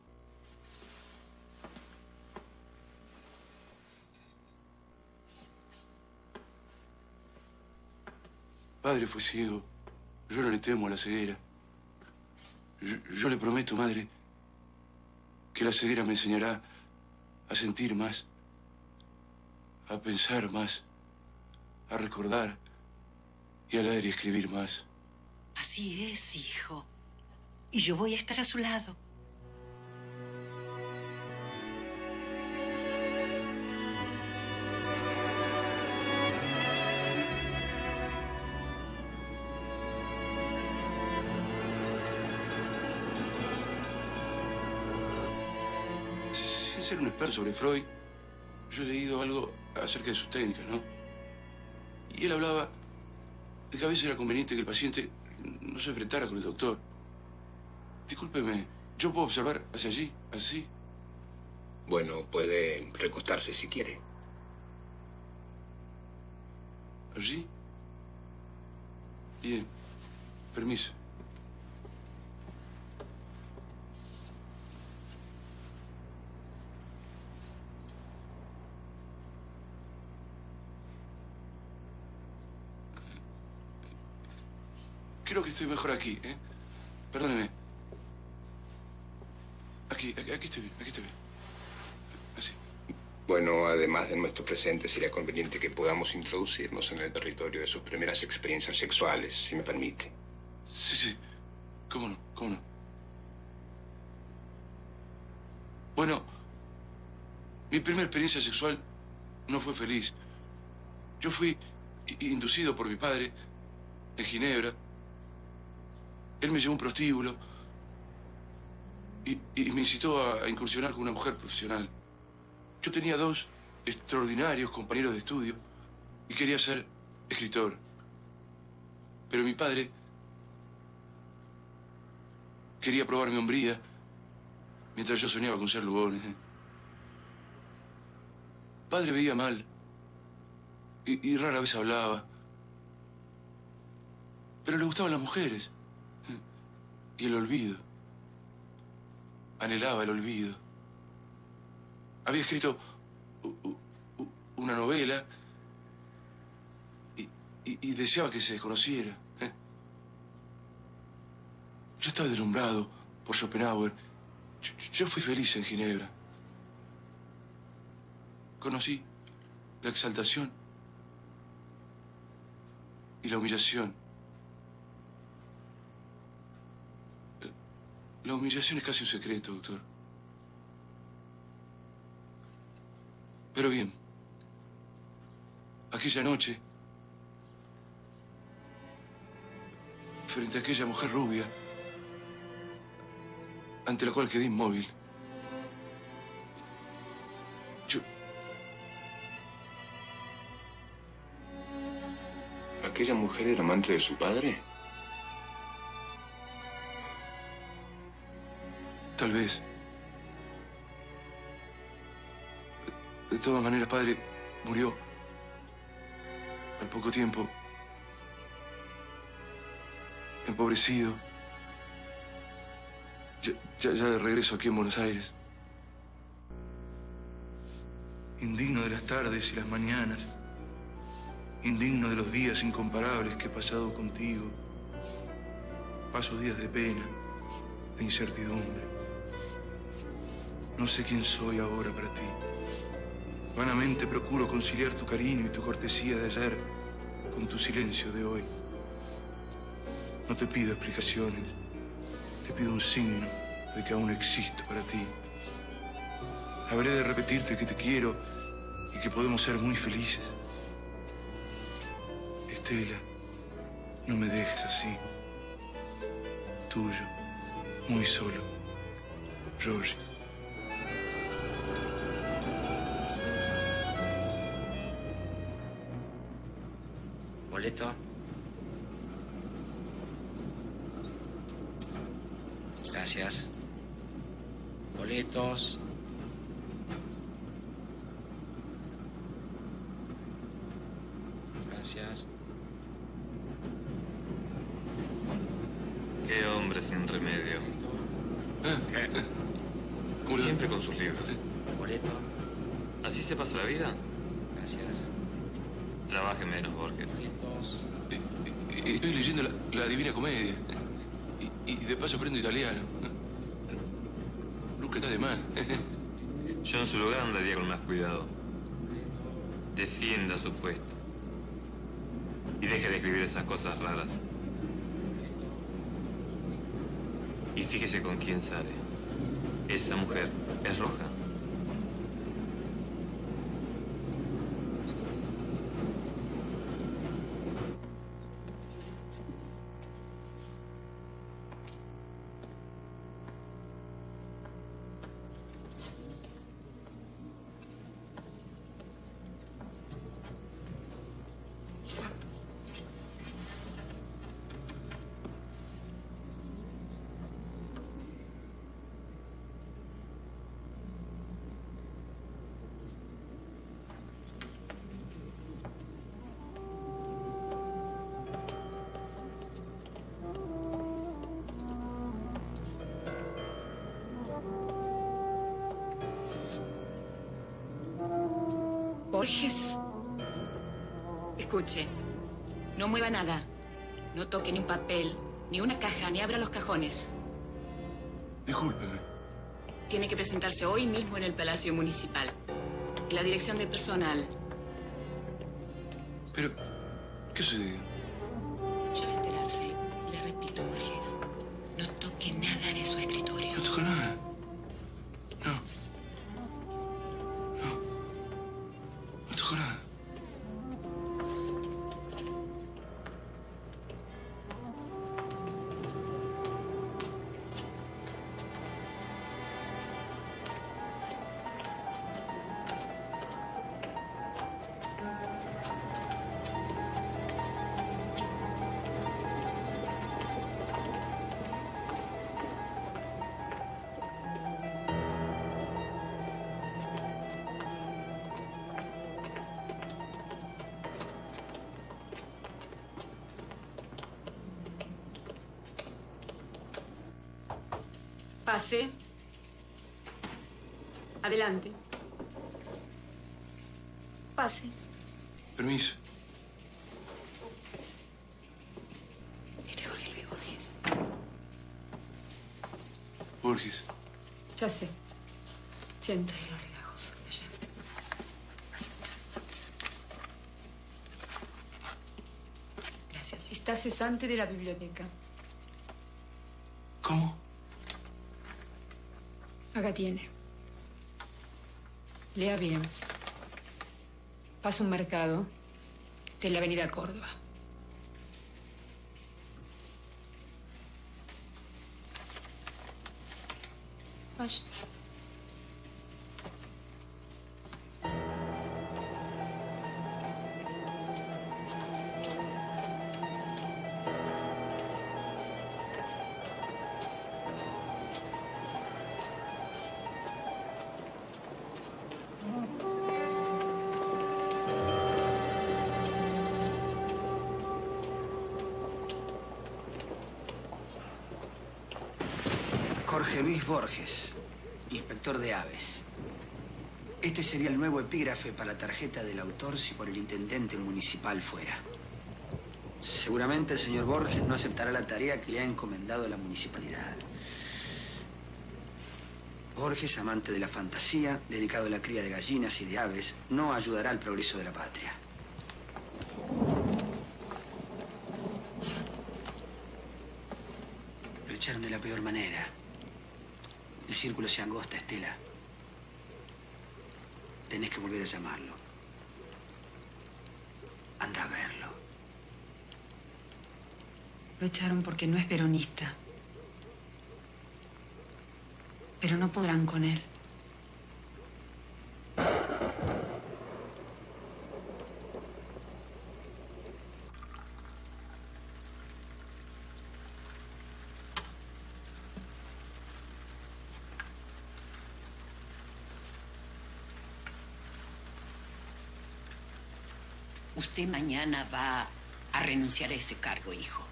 Padre fue ciego. Yo no le temo a la ceguera. Yo, yo le prometo, madre, que la ceguera me enseñará a sentir más, a pensar más, a recordar y a leer y escribir más. Así es, hijo. Y yo voy a estar a su lado. Sin ser un experto sobre Freud, yo he leído algo acerca de sus técnicas, ¿no? Y él hablaba de que a veces era conveniente que el paciente no se enfrentara con el doctor. Discúlpeme, ¿yo puedo observar hacia allí, así? Bueno, puede recostarse si quiere. ¿Allí? Bien. Permiso. Creo que estoy mejor aquí, ¿eh? Perdóneme. Aquí, aquí, aquí estoy bien, aquí estoy bien. Así. Bueno, además de nuestro presente, sería conveniente que podamos introducirnos en el territorio de sus primeras experiencias sexuales, si me permite. Sí, sí. ¿Cómo no? ¿Cómo no? Bueno, mi primera experiencia sexual no fue feliz. Yo fui inducido por mi padre en Ginebra. Él me llevó a un prostíbulo y, y me incitó a, a incursionar con una mujer profesional. Yo tenía dos extraordinarios compañeros de estudio y quería ser escritor. Pero mi padre quería probar mi hombría mientras yo soñaba con ser Lugones. ¿eh? Padre veía mal y, y rara vez hablaba. Pero le gustaban las mujeres. Y el olvido. Anhelaba el olvido. Había escrito una novela y, y, y deseaba que se desconociera. ¿eh? Yo estaba deslumbrado por Schopenhauer. Yo, yo fui feliz en Ginebra. Conocí la exaltación y la humillación. La humillación es casi un secreto, doctor. Pero bien, aquella noche, frente a aquella mujer rubia, ante la cual quedé inmóvil, yo... ¿Aquella mujer era amante de su padre? Tal vez. De todas maneras, padre murió al poco tiempo, empobrecido, ya, ya, ya de regreso aquí en Buenos Aires. Indigno de las tardes y las mañanas, indigno de los días incomparables que he pasado contigo. Paso días de pena, de incertidumbre. No sé quién soy ahora para ti. Vanamente procuro conciliar tu cariño y tu cortesía de ayer con tu silencio de hoy. No te pido explicaciones, te pido un signo de que aún existo para ti. Habré de repetirte que te quiero y que podemos ser muy felices. Estela, no me dejes así. Tuyo, muy solo, George. Boleto. Gracias. Boletos. Gracias. Qué hombre sin remedio. ¿Qué? Siempre con sus libros. Boleto. ¿Así se pasa la vida? Gracias. Trabaje menos, Borges. Boletos. Estoy leyendo la, la Divina Comedia. Y, y de paso aprendo italiano. Nunca está de más. Yo en su lugar andaría con más cuidado. Defienda su puesto. Y deje de escribir esas cosas raras. Y fíjese con quién sale. Esa mujer es roja. Borges. Escuche, no mueva nada. No toque ni un papel, ni una caja, ni abra los cajones. Discúlpeme. Tiene que presentarse hoy mismo en el Palacio Municipal, en la dirección de personal. Pero, ¿qué sucedió? Ya va a enterarse. Le repito, Borges, no toque nada de su escritorio. No toco nada. No. No. No toco nada. Pase. Adelante. Pase. Permiso. Este es Jorge Luis Borges. Borges. Ya sé. Siéntese. Gracias. Está cesante de la biblioteca. ¿Cómo? Acá tiene. Lea bien. Pasa un mercado de la avenida Córdoba. Vaya. Jorge Luis Borges, inspector de aves. Este sería el nuevo epígrafe para la tarjeta del autor si por el intendente municipal fuera. Seguramente el señor Borges no aceptará la tarea que le ha encomendado la municipalidad. Borges, amante de la fantasía, dedicado a la cría de gallinas y de aves, no ayudará al progreso de la patria. Lo echaron de la peor manera. El círculo se angosta, Estela. Tenés que volver a llamarlo. Anda a verlo. Lo echaron porque no es peronista. Pero no podrán con él. Usted mañana va a renunciar a ese cargo, hijo.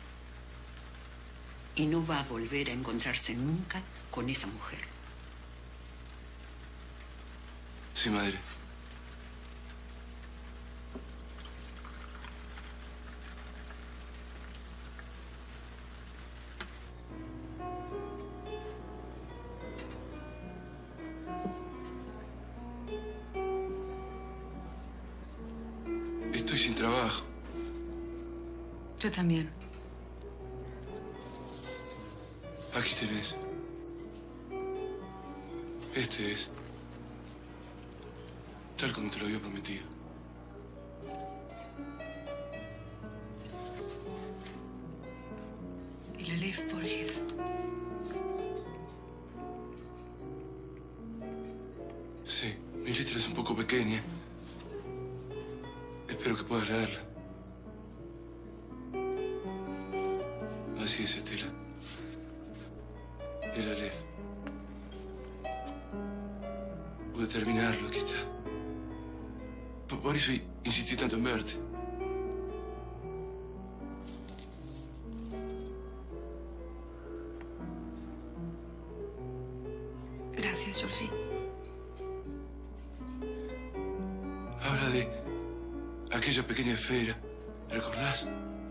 Y no va a volver a encontrarse nunca con esa mujer. Sí, madre. Estoy sin trabajo. Yo también. Aquí tenés. Este es. Tal como te lo había prometido. El Aleph, Borges. Sí, mi letra es un poco pequeña. Espero que puedas leerla. Así es, Estela. El Aleph. Pude terminarlo, aquí está. Por, por eso insistí tanto en verte. Gracias, Georgie. Habla de aquella pequeña esfera, ¿recordás?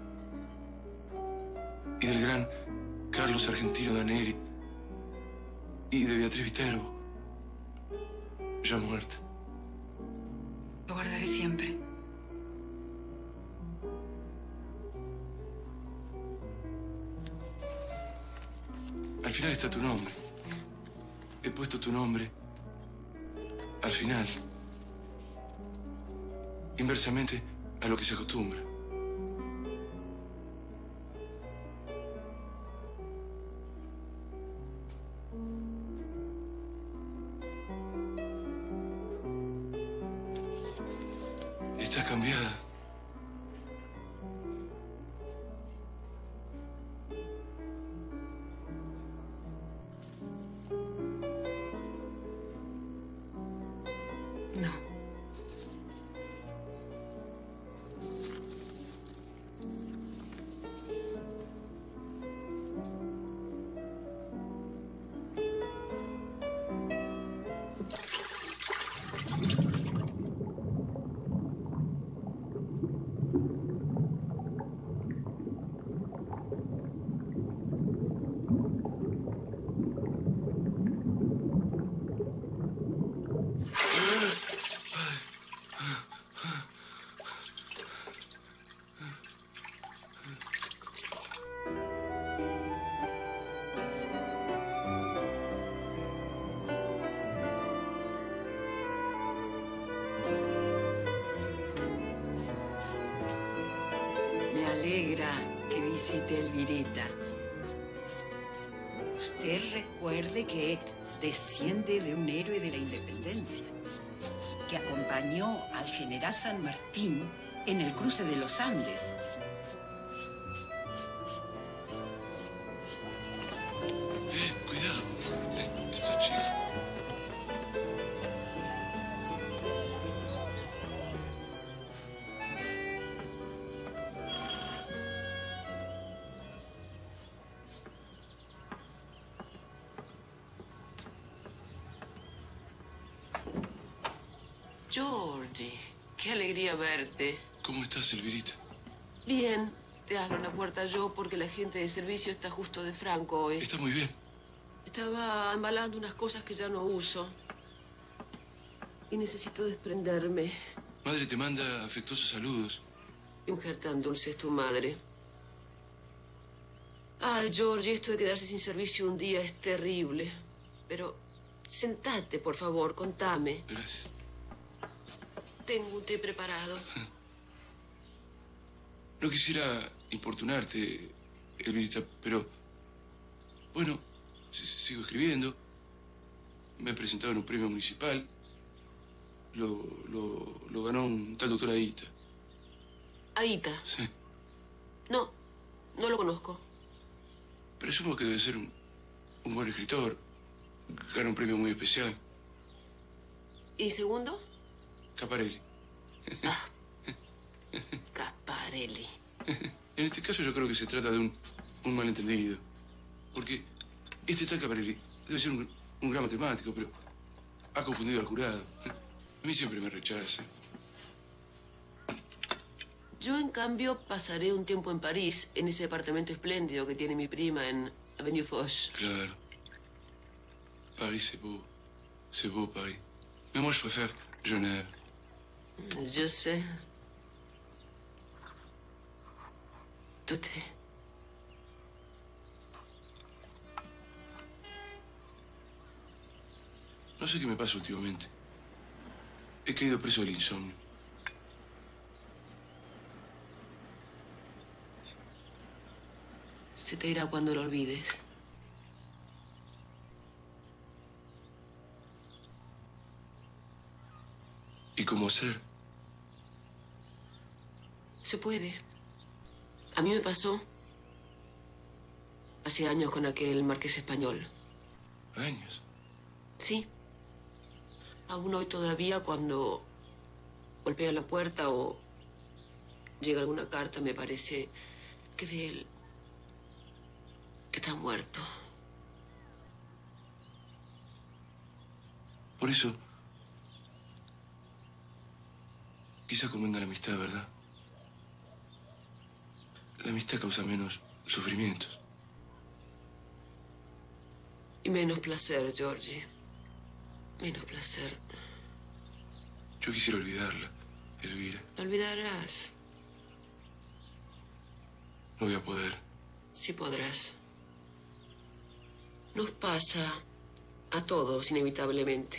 Y del gran Carlos Argentino Daneri. Y de Beatriz Viterbo, ya muerta. Lo guardaré siempre. Al final está tu nombre. He puesto tu nombre al final. Inversamente a lo que se acostumbra. Estás cambiada. No. Me alegra que visite a Elvirita. Usted recuerde que desciende de un héroe de la independencia, que acompañó al general San Martín en el cruce de los Andes. Eh, cuidado. Eh, está chico. Georgie, qué alegría verte. ¿Cómo estás, Elvirita? Bien, te abro la puerta yo porque la gente de servicio está justo de Franco hoy. Está muy bien. Estaba embalando unas cosas que ya no uso. Y necesito desprenderme. Madre te manda afectuosos saludos. Qué mujer tan dulce es tu madre. Ay, Georgie, esto de quedarse sin servicio un día es terrible. Pero sentate, por favor, contame. Gracias. Tengo un té preparado. No quisiera importunarte, Elvirita, pero... Bueno, si- si- sigo escribiendo. Me he presentado en un premio municipal. Lo, lo, lo ganó un tal doctor Aita. Aita. Sí. No, no lo conozco. Presumo que debe ser un, un buen escritor. Gana un premio muy especial. ¿Y segundo? Caparelli. Gasparelli. En este caso yo creo que se trata de un, un malentendido. Porque este tal Gasparelli debe ser un, un gran matemático, pero ha confundido al jurado. A mí siempre me rechaza. Yo, en cambio, pasaré un tiempo en París, en ese departamento espléndido que tiene mi prima en Avenue Foch. Claro. París, c'est beau. C'est beau, Paris. Mais moi, je préfère Genève. Je sais. Tout est... No sé qué me pasa últimamente. He caído preso del insomnio. Se te irá cuando lo olvides. ¿Y cómo hacer? Se puede. A mí me pasó hace años con aquel marqués español. ¿Años? Sí. Aún hoy todavía, cuando golpea la puerta o llega alguna carta, me parece que de él... que está muerto. Por eso... quizá convenga la amistad, ¿verdad? La amistad causa menos sufrimientos. Y menos placer, Georgie. Menos placer. Yo quisiera olvidarla, Elvira. Lo olvidarás. No voy a poder. Sí podrás. Nos pasa a todos, inevitablemente.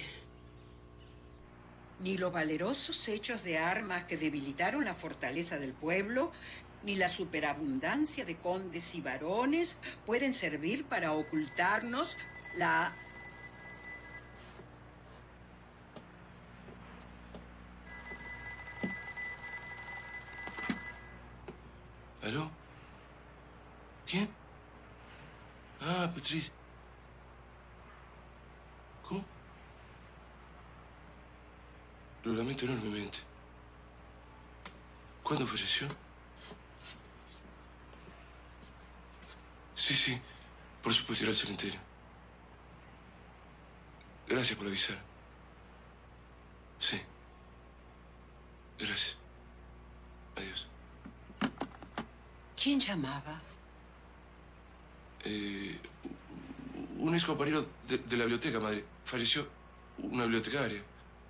Ni los valerosos hechos de armas que debilitaron la fortaleza del pueblo, ni la superabundancia de condes y varones pueden servir para ocultarnos la... ¿Aló? ¿Quién? Ah, Patricia. ¿Cómo? Lo lamento enormemente. ¿Cuándo falleció? Sí, sí. Por supuesto, irá al cementerio. Gracias por avisar. Sí. Gracias. Adiós. ¿Quién llamaba? Eh, un ex compañero de, de la biblioteca, madre. Falleció una bibliotecaria.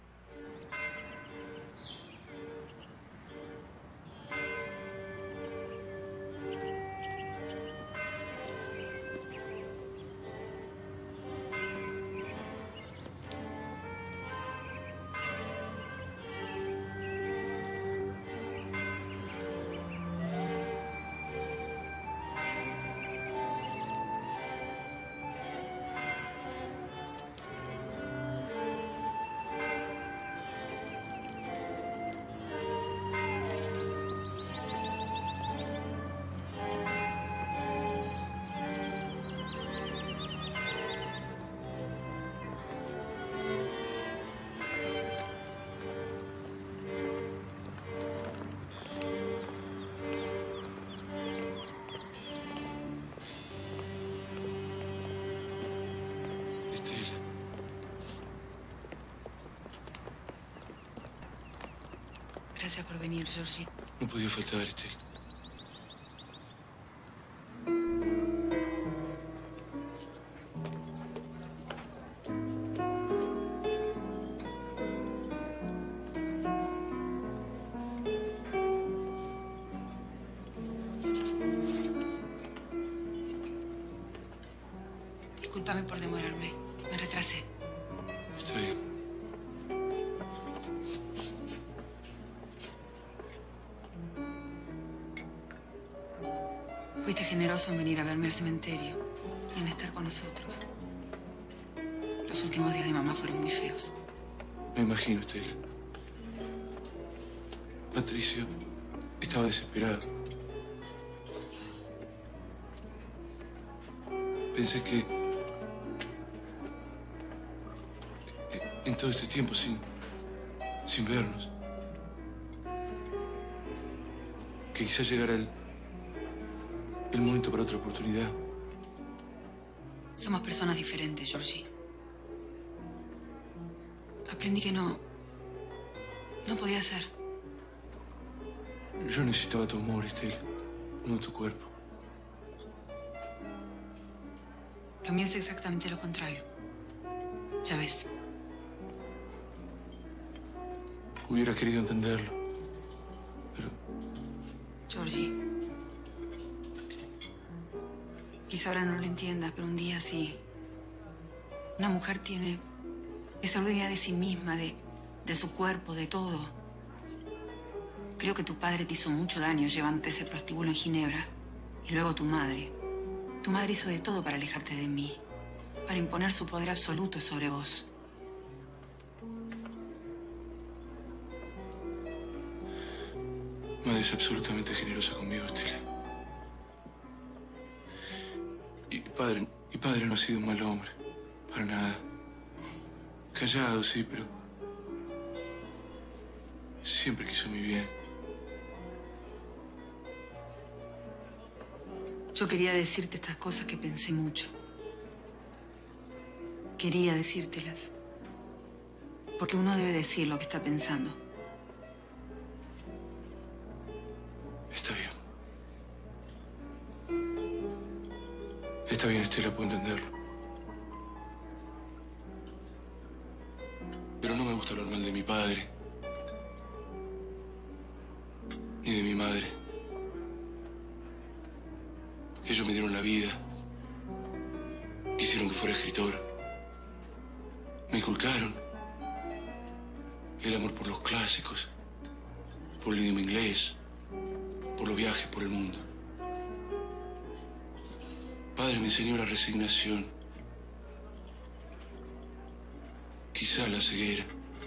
Gracias por venir, Georgie. No podía faltar, Estela. Discúlpame por demorarme. Me retrasé. Está bien. Fuiste generoso en venir a verme al cementerio y en estar con nosotros. Los últimos días de mamá fueron muy feos. Me imagino, Estela. Patricio estaba desesperado. Pensé que... en todo este tiempo sin... sin vernos... que quizás llegara el, el momento para otra oportunidad. Somos personas diferentes, Georgie. Aprendí que no... no podía ser. Yo necesitaba tu amor, Estela, no tu cuerpo. Lo mío es exactamente lo contrario. Ya ves. Hubiera querido entenderlo, pero... Georgie, quizá ahora no lo entiendas, pero un día sí. Una mujer tiene esa dueña de sí misma, de, de su cuerpo, de todo. Creo que tu padre te hizo mucho daño llevándote ese prostíbulo en Ginebra. Y luego tu madre. Tu madre hizo de todo para alejarte de mí, para imponer su poder absoluto sobre vos. Madre es absolutamente generosa conmigo, Estela. Y padre, y padre no ha sido un mal hombre, para nada. Callado, sí, pero siempre quiso mi bien. Yo quería decirte estas cosas que pensé mucho. Quería decírtelas. Porque uno debe decir lo que está pensando. Está bien. Está bien, Estela, puedo entenderlo. Pero no me gusta hablar mal de mi padre. Ni de mi madre. Ellos me dieron la vida. Quisieron que fuera escritor. Me inculcaron el amor por los clásicos, por el idioma inglés, por los viajes por el mundo. Padre me enseñó la resignación, quizá la ceguera.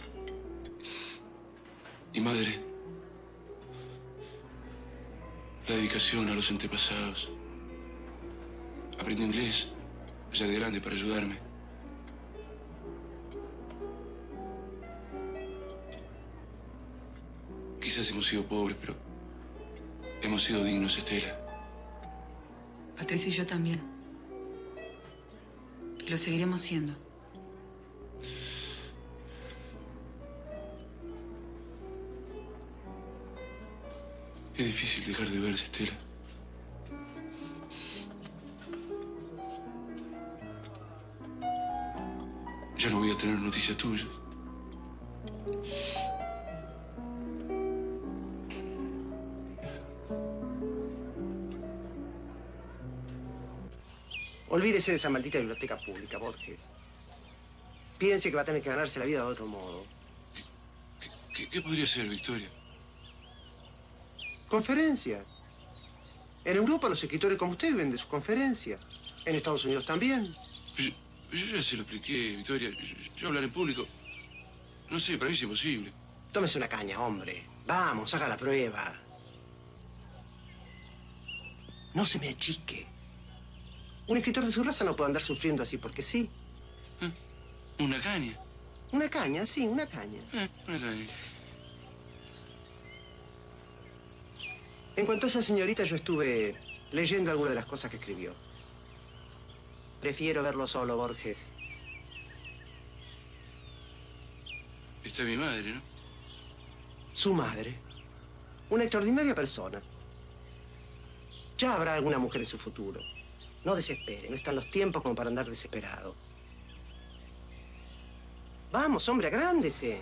Y madre, la dedicación a los antepasados. Aprendí inglés, ya de grande, para ayudarme. Quizás hemos sido pobres, pero hemos sido dignos, Estela. Patricio y yo también. Y lo seguiremos siendo. Es difícil dejar de verse, Estela. Ya no voy a tener noticias tuyas. Olvídese de esa maldita biblioteca pública, Borges. Piense que va a tener que ganarse la vida de otro modo. ¿Qué, qué podría ser, Victoria? Conferencias. En Europa los escritores como usted viven de sus conferencias. En Estados Unidos también. Yo, yo ya se lo expliqué, Victoria. Yo, yo hablar en público, no sé, para mí es imposible. Tómese una caña, hombre. Vamos, haga la prueba. No se me achique. Un escritor de su raza no puede andar sufriendo así porque sí. ¿Eh? ¿Una caña? Una caña, sí, una caña. Eh, una caña. En cuanto a esa señorita, yo estuve leyendo algunas de las cosas que escribió. Prefiero verlo solo, Borges. Está mi madre, ¿no? Su madre. Una extraordinaria persona. Ya habrá alguna mujer en su futuro. No desespere, no están los tiempos como para andar desesperado. Vamos, hombre, agrándese.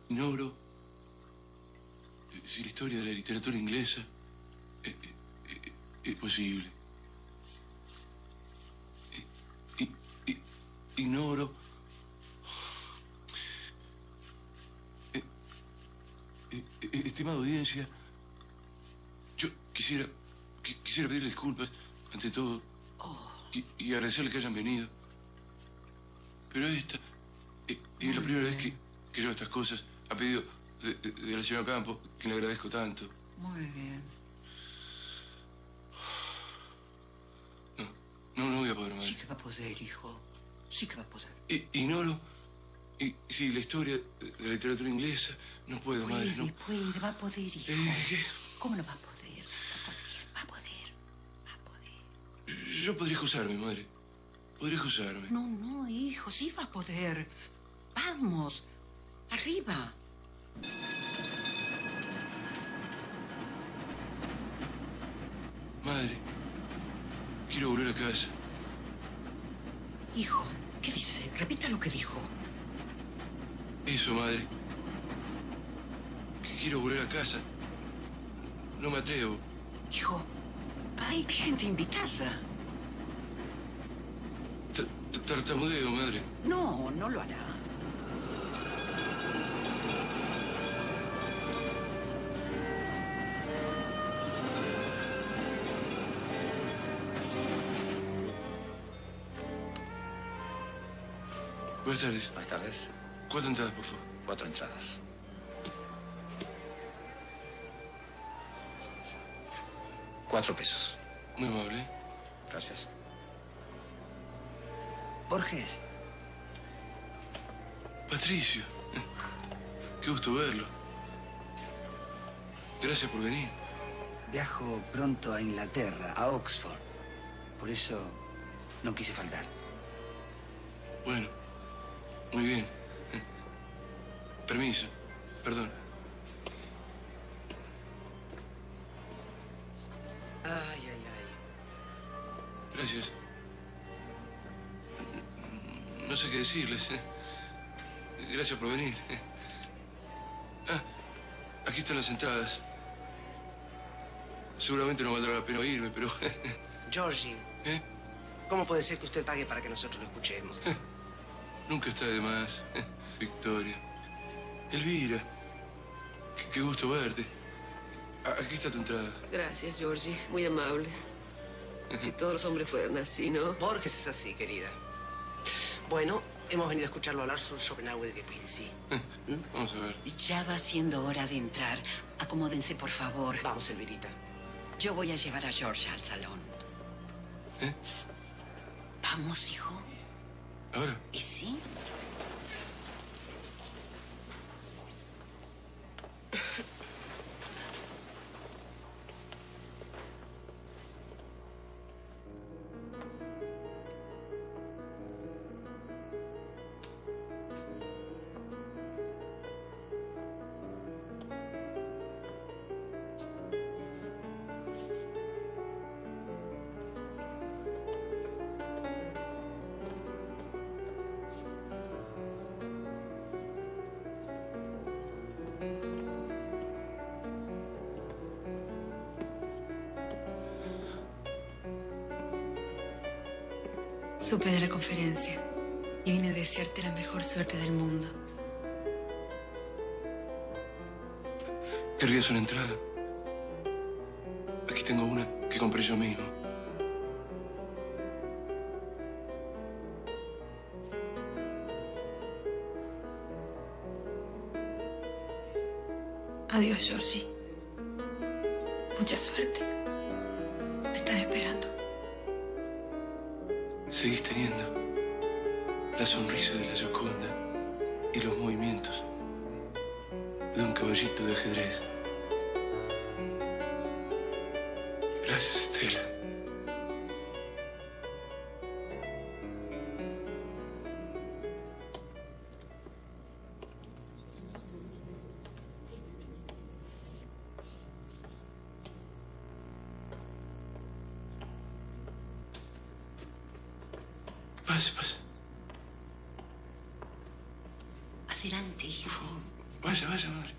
ignoro si la historia de la literatura inglesa es, es, es posible. I, I, ignoro eh, eh, eh, estimada audiencia, yo quisiera qu quisiera pedirle disculpas ante todo y, y agradecerle que hayan venido, pero esta eh, es la primera vez que, que yo estas cosas a pedido de, de, de la señora Campos, que le agradezco tanto. Muy bien. No, no voy a poder, madre. Sí que va a poder, hijo. Sí que va a poder. I, ignoro y, sí, la historia de la literatura inglesa. No puedo, Puede, madre. No. puede, va a poder, hijo. Eh, ¿qué? ¿Cómo no va a poder? Va a poder, va a poder, va a poder. Yo podría excusarme, madre. Podría excusarme. No, no, hijo, sí va a poder. Vamos, arriba. Madre, quiero volver a casa. Hijo, ¿qué dice? Repita lo que dijo. Eso, madre. Que quiero volver a casa. No me atrevo. Hijo, hay gente invitada. T- Tartamudeo, madre. No, no lo hará. Buenas tardes. Buenas tardes. Cuatro entradas, por favor. Cuatro entradas. Cuatro pesos. Muy amable. Gracias. Borges. Patricio. Qué gusto verlo. Gracias por venir. Viajo pronto a Inglaterra, a Oxford. Por eso no quise faltar. Bueno, muy bien. Permiso. Perdón. Ay, ay, ay. Gracias. No sé qué decirles. Gracias por venir. Ah, aquí están las entradas. Seguramente no valdrá la pena oírme, pero... Georgie. ¿Eh? ¿Cómo puede ser que usted pague para que nosotros lo escuchemos? Nunca está de más. Victoria. Elvira. Qué, qué gusto verte. Aquí está tu entrada. Gracias, Georgie. Muy amable. Si todos los hombres fueran así, ¿no? Borges es así, querida. Bueno, hemos venido a escucharlo hablar sobre Schopenhauer y de Quincy. ¿Mm? Vamos a ver. Ya va siendo hora de entrar. Acomódense, por favor. Vamos, Elvirita. Yo voy a llevar a George al salón. ¿Eh? Vamos, hijo. ¿Ahora? ¿Y sí? Supe de la conferencia y vine a desearte la mejor suerte del mundo. ¿Querrías una entrada? Aquí tengo una que compré yo mismo. Adiós, Georgie. Mucha suerte. Te están esperando. Seguís teniendo la sonrisa de la Gioconda y los movimientos de un caballito de ajedrez. Gracias, Estela. Pase, pase. Adelante, hijo. Vaya, vaya, madre.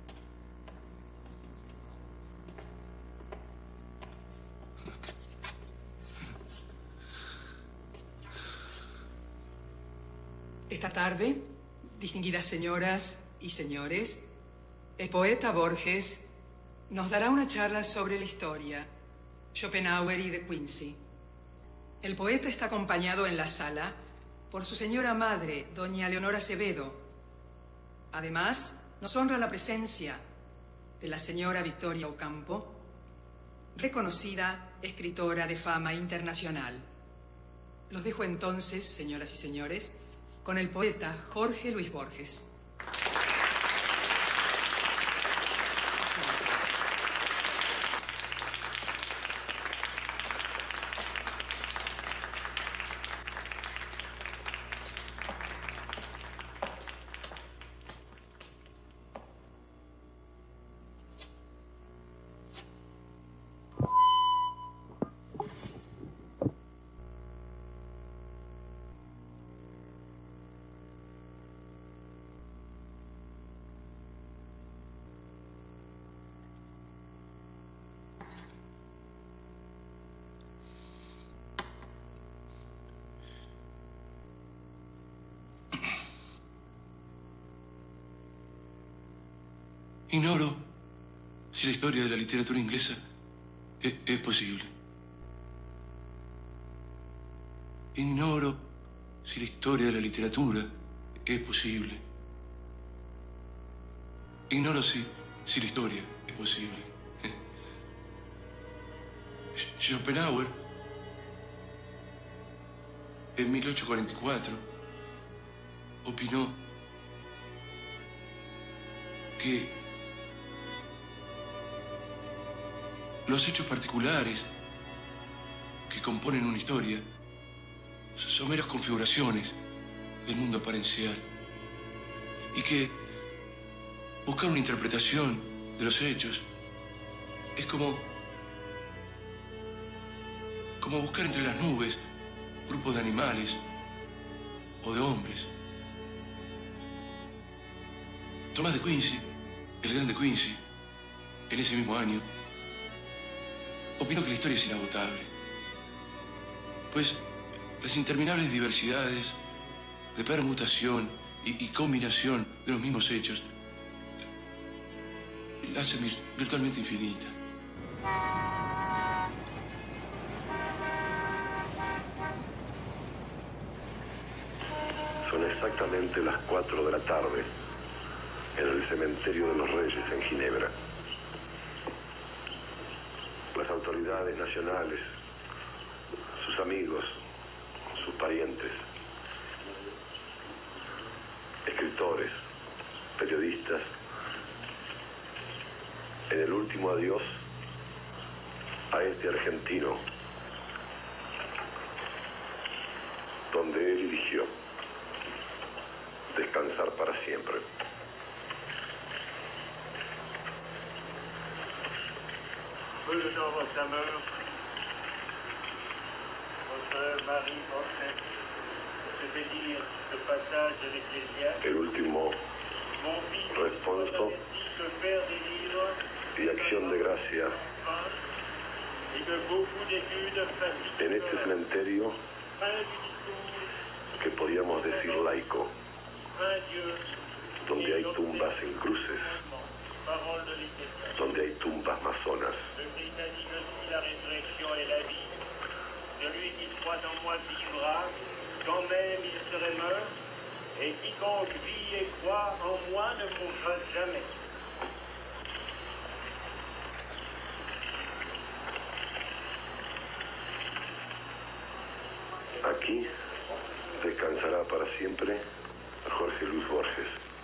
Esta tarde, distinguidas señoras y señores, el poeta Borges nos dará una charla sobre la historia, Schopenhauer y de Quincy. El poeta está acompañado en la sala por su señora madre, doña Leonora Acevedo. Además, nos honra la presencia de la señora Victoria Ocampo, reconocida escritora de fama internacional. Los dejo entonces, señoras y señores, con el poeta Jorge Luis Borges. Ignoro si la historia de la literatura inglesa es, es posible. Ignoro si la historia de la literatura es posible. Ignoro si, si la historia es posible. Schopenhauer, en mil ochocientos cuarenta y cuatro, opinó que los hechos particulares que componen una historia son meras configuraciones del mundo apariencial y que buscar una interpretación de los hechos es como como buscar entre las nubes grupos de animales o de hombres. Tomás de Quincy, el gran de Quincy, en ese mismo año, opinó que la historia es inagotable, pues las interminables diversidades de permutación y, y combinación de los mismos hechos la hacen vir- virtualmente infinita. Son exactamente las cuatro de la tarde en el cementerio de los Reyes en Ginebra. Las autoridades nacionales, sus amigos, sus parientes, escritores, periodistas, en el último adiós a este argentino, donde él eligió descansar para siempre. Brüder votre amour, votre mari Borges, se fait dire le passage de l'Ecclésiaste. El último Mon fils, responso que faire des livres y acción de gracia et que beaucoup d'études en este cementerio que podríamos decir laico, donde hay tumbas en cruces, donde hay tumbas masonas. Le Christ a dit, je suis la résurrection et la vie. Celui qui croit en moi vivra, quand même il serait mort, et quiconque vit et croit en moi ne mourra jamais. Aquí descansará para siempre Jorge Luis Borges.